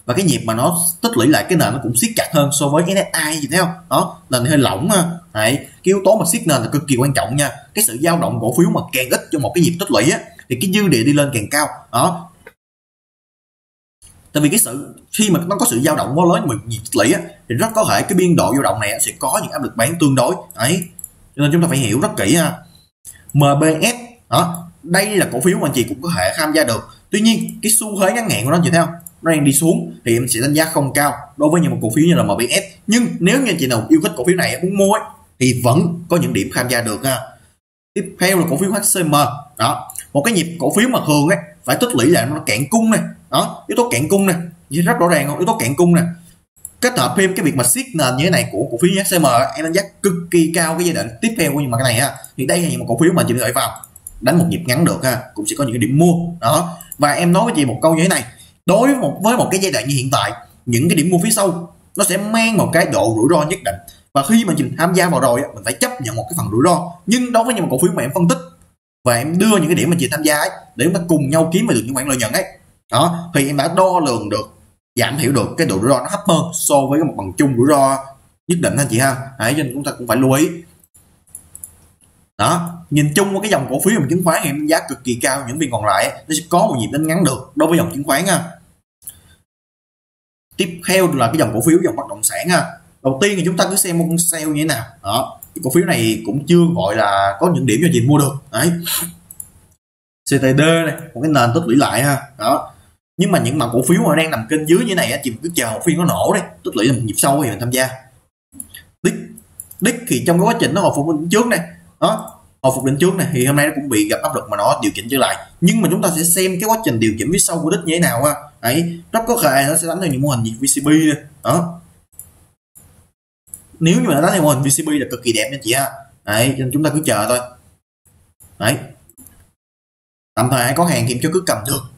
và cái nhịp mà nó tích lũy lại cái nền nó cũng siết chặt hơn so với NSI, gì thấy không? Đó, nền hơi lỏng ha. Đấy, cái yếu tố mà siết nền là cực kỳ quan trọng nha. Cái sự dao động cổ phiếu mà càng ít cho một cái nhịp tích lũy á thì cái dư địa đi lên càng cao. Đó, tại vì cái sự khi mà nó có sự dao động quá lớn mà nhịp tích lũy á thì rất có thể cái biên độ dao động này sẽ có những áp lực bán tương đối. Đấy, cho nên chúng ta phải hiểu rất kỹ ha. MBS đó, đây là cổ phiếu mà anh chị cũng có thể tham gia được. Tuy nhiên cái xu thế ngắn hạn của nó chị thấy không, nó đang đi xuống thì em sẽ đánh giá không cao đối với những một cổ phiếu như là MBS. Nhưng nếu như anh chị nào yêu thích cổ phiếu này muốn mua ấy, thì vẫn có những điểm tham gia được ha. Tiếp theo là cổ phiếu HCM đó, một cái nhịp cổ phiếu mà thường ấy phải tích lũy lại nó cạn cung này. Đó, yếu tố cạn cung này rất rõ ràng không, yếu tố cạn cung này kết hợp thêm cái việc mà siết nền như thế này của cổ phiếu HCM em đánh giá cực kỳ cao cái giai đoạn tiếp theo của những mặt này ha. Thì đây là những một cổ phiếu mà chị có thể vào đánh một nhịp ngắn được ha, cũng sẽ có những cái điểm mua đó. Và em nói với chị một câu như thế này, đối với một cái giai đoạn như hiện tại, những cái điểm mua phía sau nó sẽ mang một cái độ rủi ro nhất định, và khi mà mình tham gia vào rồi mình phải chấp nhận một cái phần rủi ro. Nhưng đối với những cổ phiếu mà em phân tích và em đưa những cái điểm mà chị tham gia ấy để chúng ta cùng nhau kiếm được những khoản lợi nhuận ấy đó, thì em đã đo lường được, giảm thiểu được cái độ rủi ro nó thấp hơn so với cái một bằng chung rủi ro nhất định ha chị ha. Đấy, cho nên chúng ta cũng phải lưu ý đó. Nhìn chung qua cái dòng cổ phiếu mà chứng khoán em giá cực kỳ cao, những phiên còn lại nó sẽ có một nhịp đánh ngắn được đối với dòng chứng khoán ha. Tiếp theo là cái dòng cổ phiếu dòng bất động sản ha. Đầu tiên thì chúng ta cứ xem một con sale như thế nào đó. Cái cổ phiếu này cũng chưa gọi là có những điểm cho chị mua được. Đấy, CTD này một cái nền tích lũy lại ha đó. Nhưng mà những mặt cổ phiếu mà đang nằm kênh dưới như này á, chị cứ chờ một phiên nó nổ đấy, tích lũy là một nhịp sâu thì mình tham gia. Đích thì trong cái quá trình nó hồi phục định trước này đó, hồi phục định trước này thì hôm nay nó cũng bị gặp áp lực mà nó điều chỉnh trở lại. Nhưng mà chúng ta sẽ xem cái quá trình điều chỉnh phía sau của đích như thế nào ha. Đấy, rất có thể nó sẽ đánh theo những mô hình như VCB này. Đó, nếu như mà nó đánh theo mô hình VCB là cực kỳ đẹp nha chị ha. Đấy, nên chúng ta cứ chờ thôi. Đấy, tạm thời ai có hàng thì em cho cứ cầm được.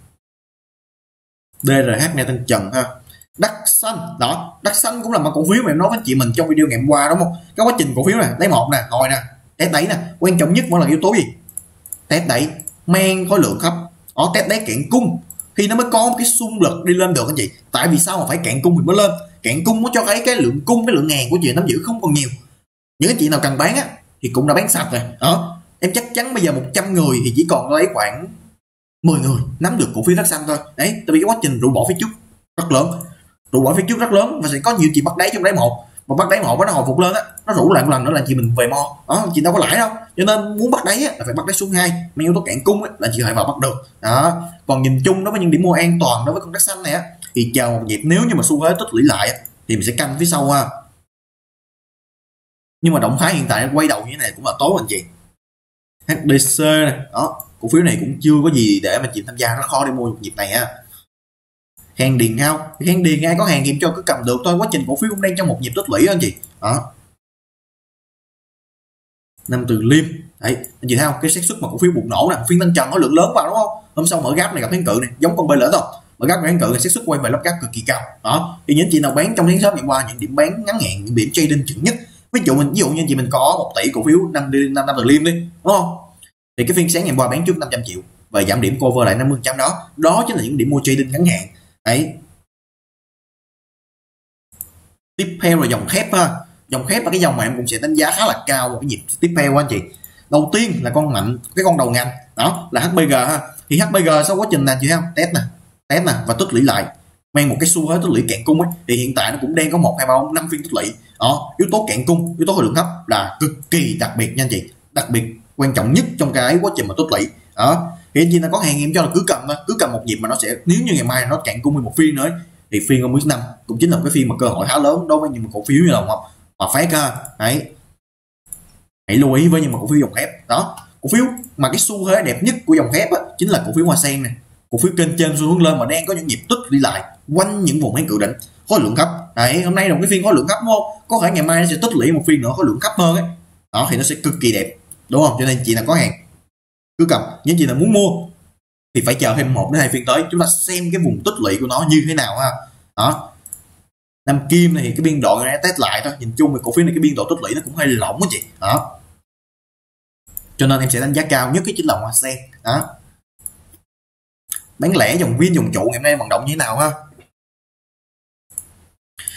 DRH này tên Trần ha. Đắc Xanh đó, Đắc Xanh cũng là một cổ phiếu mà em nói với chị mình trong video ngày hôm qua đúng không? Cái quá trình cổ phiếu này lấy một nè, hồi nè, test đáy nè, quan trọng nhất vẫn là yếu tố gì? Test đáy mang khối lượng thấp, ở test đáy cạn cung thì nó mới có một cái xung lực đi lên được anh chị. Tại vì sao mà phải cạn cung thì mới lên? Cạn cung nó cho thấy cái lượng cung, cái lượng hàng của chị nắm giữ không còn nhiều. Những anh chị nào cần bán á thì cũng đã bán sạch rồi. Đó, em chắc chắn bây giờ 100 người thì chỉ còn lấy khoảng 10 người nắm được cổ phiếu Đắc Xanh thôi. Đấy, tại vì cái quá trình rũ bỏ phía trước rất lớn, rũ bỏ phía trước rất lớn và sẽ có nhiều chị bắt đáy trong đáy một, mà bắt đáy một nó hồi phục lên á, nó rũ lại một lần nữa là chị mình về mo đó, chị đâu có lãi đâu. Cho nên muốn bắt đáy á là phải bắt đáy xuống 2, mang yếu tố cạn cung á là chị phải vào bắt được đó. Còn nhìn chung đối với những điểm mua an toàn đối với con Đắc Xanh này á thì chờ một nhịp, nếu như mà xu thế tích lũy lại thì mình sẽ canh phía sau ha. Nhưng mà động thái hiện tại quay đầu như thế này cũng là tốt anh chị. HDC này đó, cổ phiếu này cũng chưa có gì để mà chị tham gia, nó khó để mua một nhịp này ha. Khang Điền Hao, Khang Điền ai có hàng nghiệm cho cứ cầm được thôi, quá trình cổ phiếu cũng đang trong một nhịp tích lũy anh chị đó. Nam Từ Liêm đấy anh chị thấy không, cái xác suất mà cổ phiếu bùng nổ nè, phiên Tân Trần có lượng lớn vào đúng không, hôm sau mở gap này gặp kháng cự này giống con bê lỡ thôi, mở gap kháng cự là xác suất quay về lắp gap cực kỳ cao đó. Thì những chị nào bán trong tháng sớm ngày qua những điểm bán ngắn hạn, những điểm trading chuẩn nhất, ví dụ như chị mình có 1 tỷ cổ phiếu Nam Từ Liêm đi đúng không, thì cái phiên sáng ngày qua bán trước 500 triệu và giảm điểm cover lại 50% đó, đó chính là những điểm mua trading ngắn hạn đấy. Tiếp theo là dòng thép ha. Dòng thép là cái dòng mà em cũng sẽ đánh giá khá là cao một cái nhịp tiếp theo anh chị. Đầu tiên là con mạnh, cái con đầu ngành đó là HBG ha. Thì HBG sau quá trình này chị thấy không, test nè và tích lũy lại, mang một cái xu hướng tích lũy cạn cung ấy, thì hiện tại nó cũng đang có 1, 2, 3, 4, 5 phiên tích lũy đó. Yếu tố cạn cung, yếu tố khối lượng thấp là cực kỳ đặc biệt nha anh chị, đặc biệt quan trọng nhất trong cái quá trình mà tích lũy đó. Thì anh chị nào có hàng em cho là cứ cầm thôi, cứ cầm một nhịp mà nó sẽ, nếu như ngày mai nó cạn cung một phiên nữa thì phiên hôm 5 cũng chính là một cái phiên mà cơ hội khá lớn đối với những cổ phiếu như là Hòa Phát ha. Đấy, hãy lưu ý với những cổ phiếu dòng thép đó. Cổ phiếu mà cái xu thế đẹp nhất của dòng thép á, chính là cổ phiếu Hoa Sen này, cổ phiếu kênh trên xu hướng lên mà đang có những nhịp tích đi lại quanh những vùng bán cự đỉnh, khối lượng thấp. Đấy, hôm nay là một cái phiên khối lượng thấp đúng không, có thể ngày mai nó sẽ tích lũy một phiên nữa khối lượng thấp hơn ấy đó, thì nó sẽ cực kỳ đẹp đúng không. Cho nên chị nào có hàng cứ cầm, những chị nào muốn mua thì phải chờ thêm 1 đến 2 phiên tới chúng ta xem cái vùng tích lũy của nó như thế nào ha đó. Nam Kim này thì cái biên độ này test lại thôi, nhìn chung thì cổ phiếu này cái biên độ tích lũy nó cũng hơi lỏng á chị đó, cho nên em sẽ đánh giá cao nhất cái chính là Hoa Sen đó. Bán lẻ dòng Vin dòng trụ ngày hôm nay vận động như thế nào ha.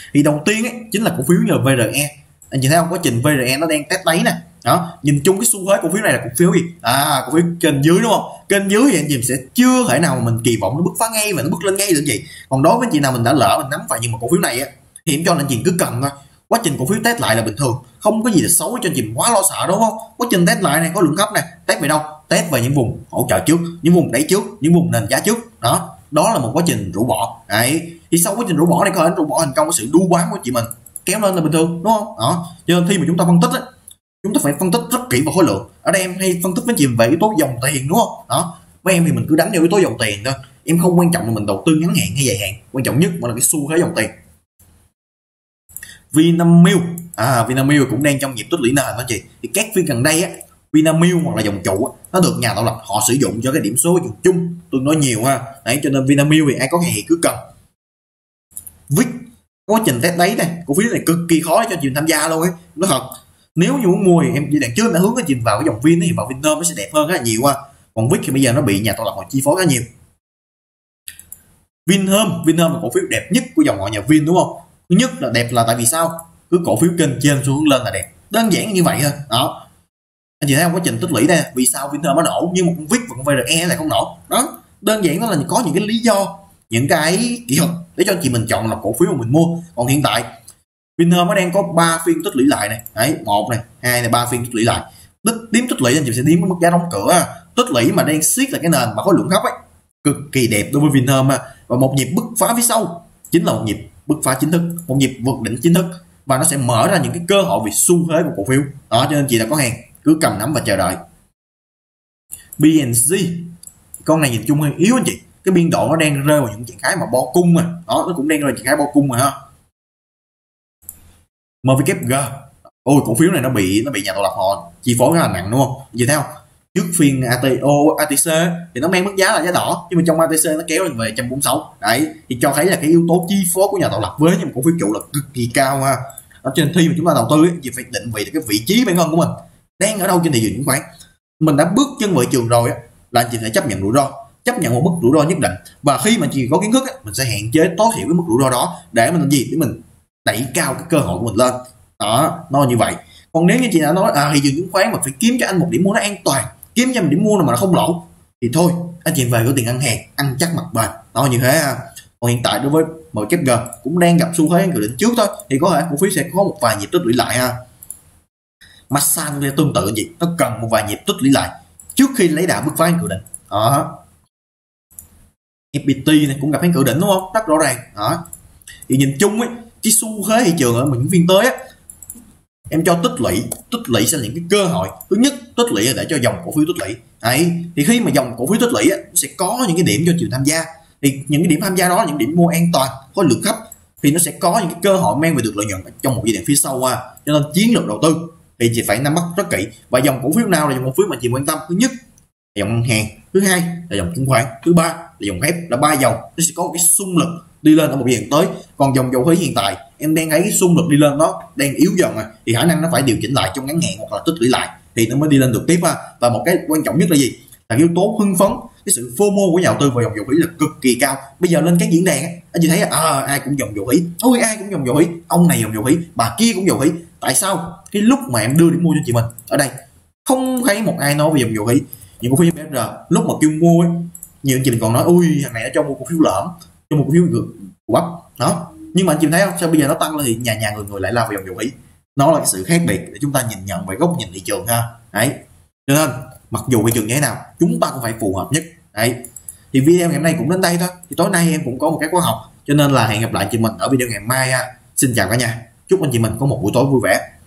Thì đầu tiên ấy chính là cổ phiếu như là VRE. Anh chị thấy không, quá trình VRE nó đang test đáy nè. Đó, nhìn chung cái xu thế cổ phiếu này là cổ phiếu gì? Cổ phiếu kênh dưới đúng không? Kênh dưới thì anh chị sẽ chưa thể nào mà mình kỳ vọng nó bứt phá ngay và nó bước lên ngay được anh chị. Còn đối với anh chị nào mình đã lỡ mình nắm phải nhưng mà cổ phiếu này á thì em cho anh chị cứ cần thôi. Quá trình cổ phiếu test lại là bình thường, không có gì là xấu cho anh chị quá lo sợ đúng không? Quá trình test lại này có lượng thấp này, test về đâu? Test về những vùng hỗ trợ trước, những vùng đáy trước, những vùng nền giá trước. Đó là một quá trình rũ bỏ. Đấy, thì sau quá trình rũ bỏ này có thể rũ bỏ thành công cái sự đu bám của chị mình kéo lên là bình thường đúng không? Đó, cho nên khi mà chúng ta phân tích á, chúng ta phải phân tích rất kỹ vào khối lượng. Ở đây em hay phân tích với chị về yếu tố dòng tiền đúng không? Đó, với em thì mình cứ đánh vào yếu tố dòng tiền thôi. Em không quan trọng là mình đầu tư ngắn hạn hay dài hạn, quan trọng nhất vẫn là cái xu thế dòng tiền. Vinamilk, Vinamilk cũng đang trong nhịp tích lũy nền đó chị. Thì các phiên gần đây á, Vinamilk hoặc là dòng trụ á, nó được nhà tạo lập họ sử dụng cho cái điểm số dùng chung tương đối nhiều ha. Đấy, cho nên Vinamilk thì ai có hàng thì cứ cần. VIX quá trình test đấy này, cổ phiếu này cực kỳ khó cho chị tham gia luôn ấy, nó thật. Nếu như muốn mua thì em giai đoạn trước đã hướng cái chị vào cái dòng Vin thì vào Vinhome nó sẽ đẹp hơn khá là nhiều ha. Còn VIX thì bây giờ nó bị nhà tạo lập họ chi phối khá nhiều. Vinhome là cổ phiếu đẹp nhất của dòng họ nhà Vin đúng không? Thứ nhất là đẹp là tại vì sao? Cứ cổ phiếu kênh trên xu hướng lên là đẹp, đơn giản như vậy thôi. Đó, anh chị thấy không, quá trình tích lũy đây vì sao Vinhome nó nổ nhưng mà con VIX và con VRE lại không nổ? Đó, đơn giản đó là có những cái lý do, những cái kỹ thuật để cho chị mình chọn là cổ phiếu mà mình mua. Còn hiện tại Vinhome nó đang có 3 phiên tích lũy lại này, đấy, 1 này, 2 này, 3 phiên tích lũy lại. Đếm tích lũy anh chị sẽ đếm mức giá đóng cửa, tích lũy mà đang siết là cái nền mà khối lượng thấp ấy, cực kỳ đẹp đối với Vinhome. Và một nhịp bứt phá phía sau chính là một nhịp bứt phá chính thức, một nhịp vượt đỉnh chính thức, và nó sẽ mở ra những cái cơ hội về xu thế của cổ phiếu. Đó, cho nên chị đã có hàng cứ cầm nắm và chờ đợi. BNG con này nhìn chung hơi yếu anh chị, cái biên độ nó đang rơi vào những trạng thái mà bo cung mà. Đó, nó cũng đang rơi vào trạng thái bo cung mà ha. MVKG, ôi cổ phiếu này nó bị nhà tạo lập họ chi phối rất là nặng đúng không? Vậy thấy không? Trước phiên ATC thì nó mang mức giá là giá đỏ, nhưng mà trong ATC nó kéo lên về 146. Đấy, thì cho thấy là cái yếu tố chi phối của nhà tạo lập với những cổ phiếu trụ là cực kỳ cao ha. Đó, cho nên khi mà chúng ta đầu tư thì phải định vị được cái vị trí bản thân của mình đang ở đâu trên thị trường chứng khoán. Mình đã bước chân vào thị trường rồi á, là anh chị phải chấp nhận rủi ro, chấp nhận một mức rủi ro nhất định, và khi mà chị có kiến thức á, mình sẽ hạn chế tối thiểu cái mức rủi ro đó để mình làm gì, để mình đẩy cao cái cơ hội của mình lên. Đó, nó như vậy. Còn nếu như chị đã nói thị trường chứng khoán mà phải kiếm cho anh một điểm mua nó an toàn, kiếm cho mình điểm mua nào mà nó không lỗ, thì thôi anh chị về có tiền ăn hàng, ăn chắc mặt bền, nó như thế ha. Còn hiện tại đối với MKG cũng đang gặp xu thế cự đỉnh trước thôi, thì có thể cổ phiếu sẽ có một vài nhịp tích lũy lại ha. Masan cũng tương tự gì, nó cần một vài nhịp tích lũy lại trước khi lấy đà bứt phá cự đỉnh. Đó, FPT này cũng gặp cự đỉnh đúng không? Rất rõ ràng. Đó, thì nhìn chung ấy, cái xu thế thị trường ở những phiên tới á, em cho tích lũy sẽ là những cái cơ hội. Thứ nhất, tích lũy là để cho dòng cổ phiếu tích lũy. Đấy, thì khi mà dòng cổ phiếu tích lũy á, sẽ có những cái điểm cho chị tham gia. Thì những cái điểm tham gia đó là những điểm mua an toàn, khối lượng thấp, thì nó sẽ có những cái cơ hội mang về được lợi nhuận trong một giai đoạn phía sau qua. Cho nên chiến lược đầu tư thì chị phải nắm bắt rất kỹ. Và dòng cổ phiếu nào là dòng cổ phiếu mà chị quan tâm? Thứ nhất là dòng ngân hàng, thứ hai là dòng chứng khoán, thứ ba là dòng thép, là 3 dòng nó sẽ có một cái xung lực đi lên ở một giai đoạn tới. Còn dòng dầu khí hiện tại em đang thấy cái xung lực đi lên nó đang yếu dần thì khả năng nó phải điều chỉnh lại trong ngắn hạn hoặc là tích lũy lại thì nó mới đi lên được tiếp ha. Và một cái quan trọng nhất là gì? Là yếu tố hưng phấn, cái sự FOMO của nhà đầu tư vào dòng dầu khí là cực kỳ cao. Bây giờ lên các diễn đàn anh chị thấy ai cũng dòng dầu khí, ôi ai cũng dòng dầu khí, ông này dòng dầu khí, bà kia cũng dầu khí. Tại sao? Cái lúc mà em đưa điểm mua cho chị mình ở đây không thấy một ai nói về dòng dầu khí. Những cổ phiếu BSR lúc mà kêu mua ấy, nhiều anh chị mình còn nói ui thằng này nó cho mua cổ phiếu lởm, cho một cổ phiếu của bắp đó. Nhưng mà anh chị thấy không, sao bây giờ nó tăng lên thì nhà người lại lao vào dòng dầu khí. Nó là cái sự khác biệt để chúng ta nhìn nhận về góc nhìn thị trường ha. Đấy, cho nên mặc dù thị trường như thế nào chúng ta cũng phải phù hợp nhất. Đấy, thì video ngày hôm nay cũng đến đây thôi. Thì tối nay em cũng có một cái khóa học, cho nên là hẹn gặp lại chị mình ở video ngày mai ha. Xin chào cả nhà, chúc anh chị mình có một buổi tối vui vẻ.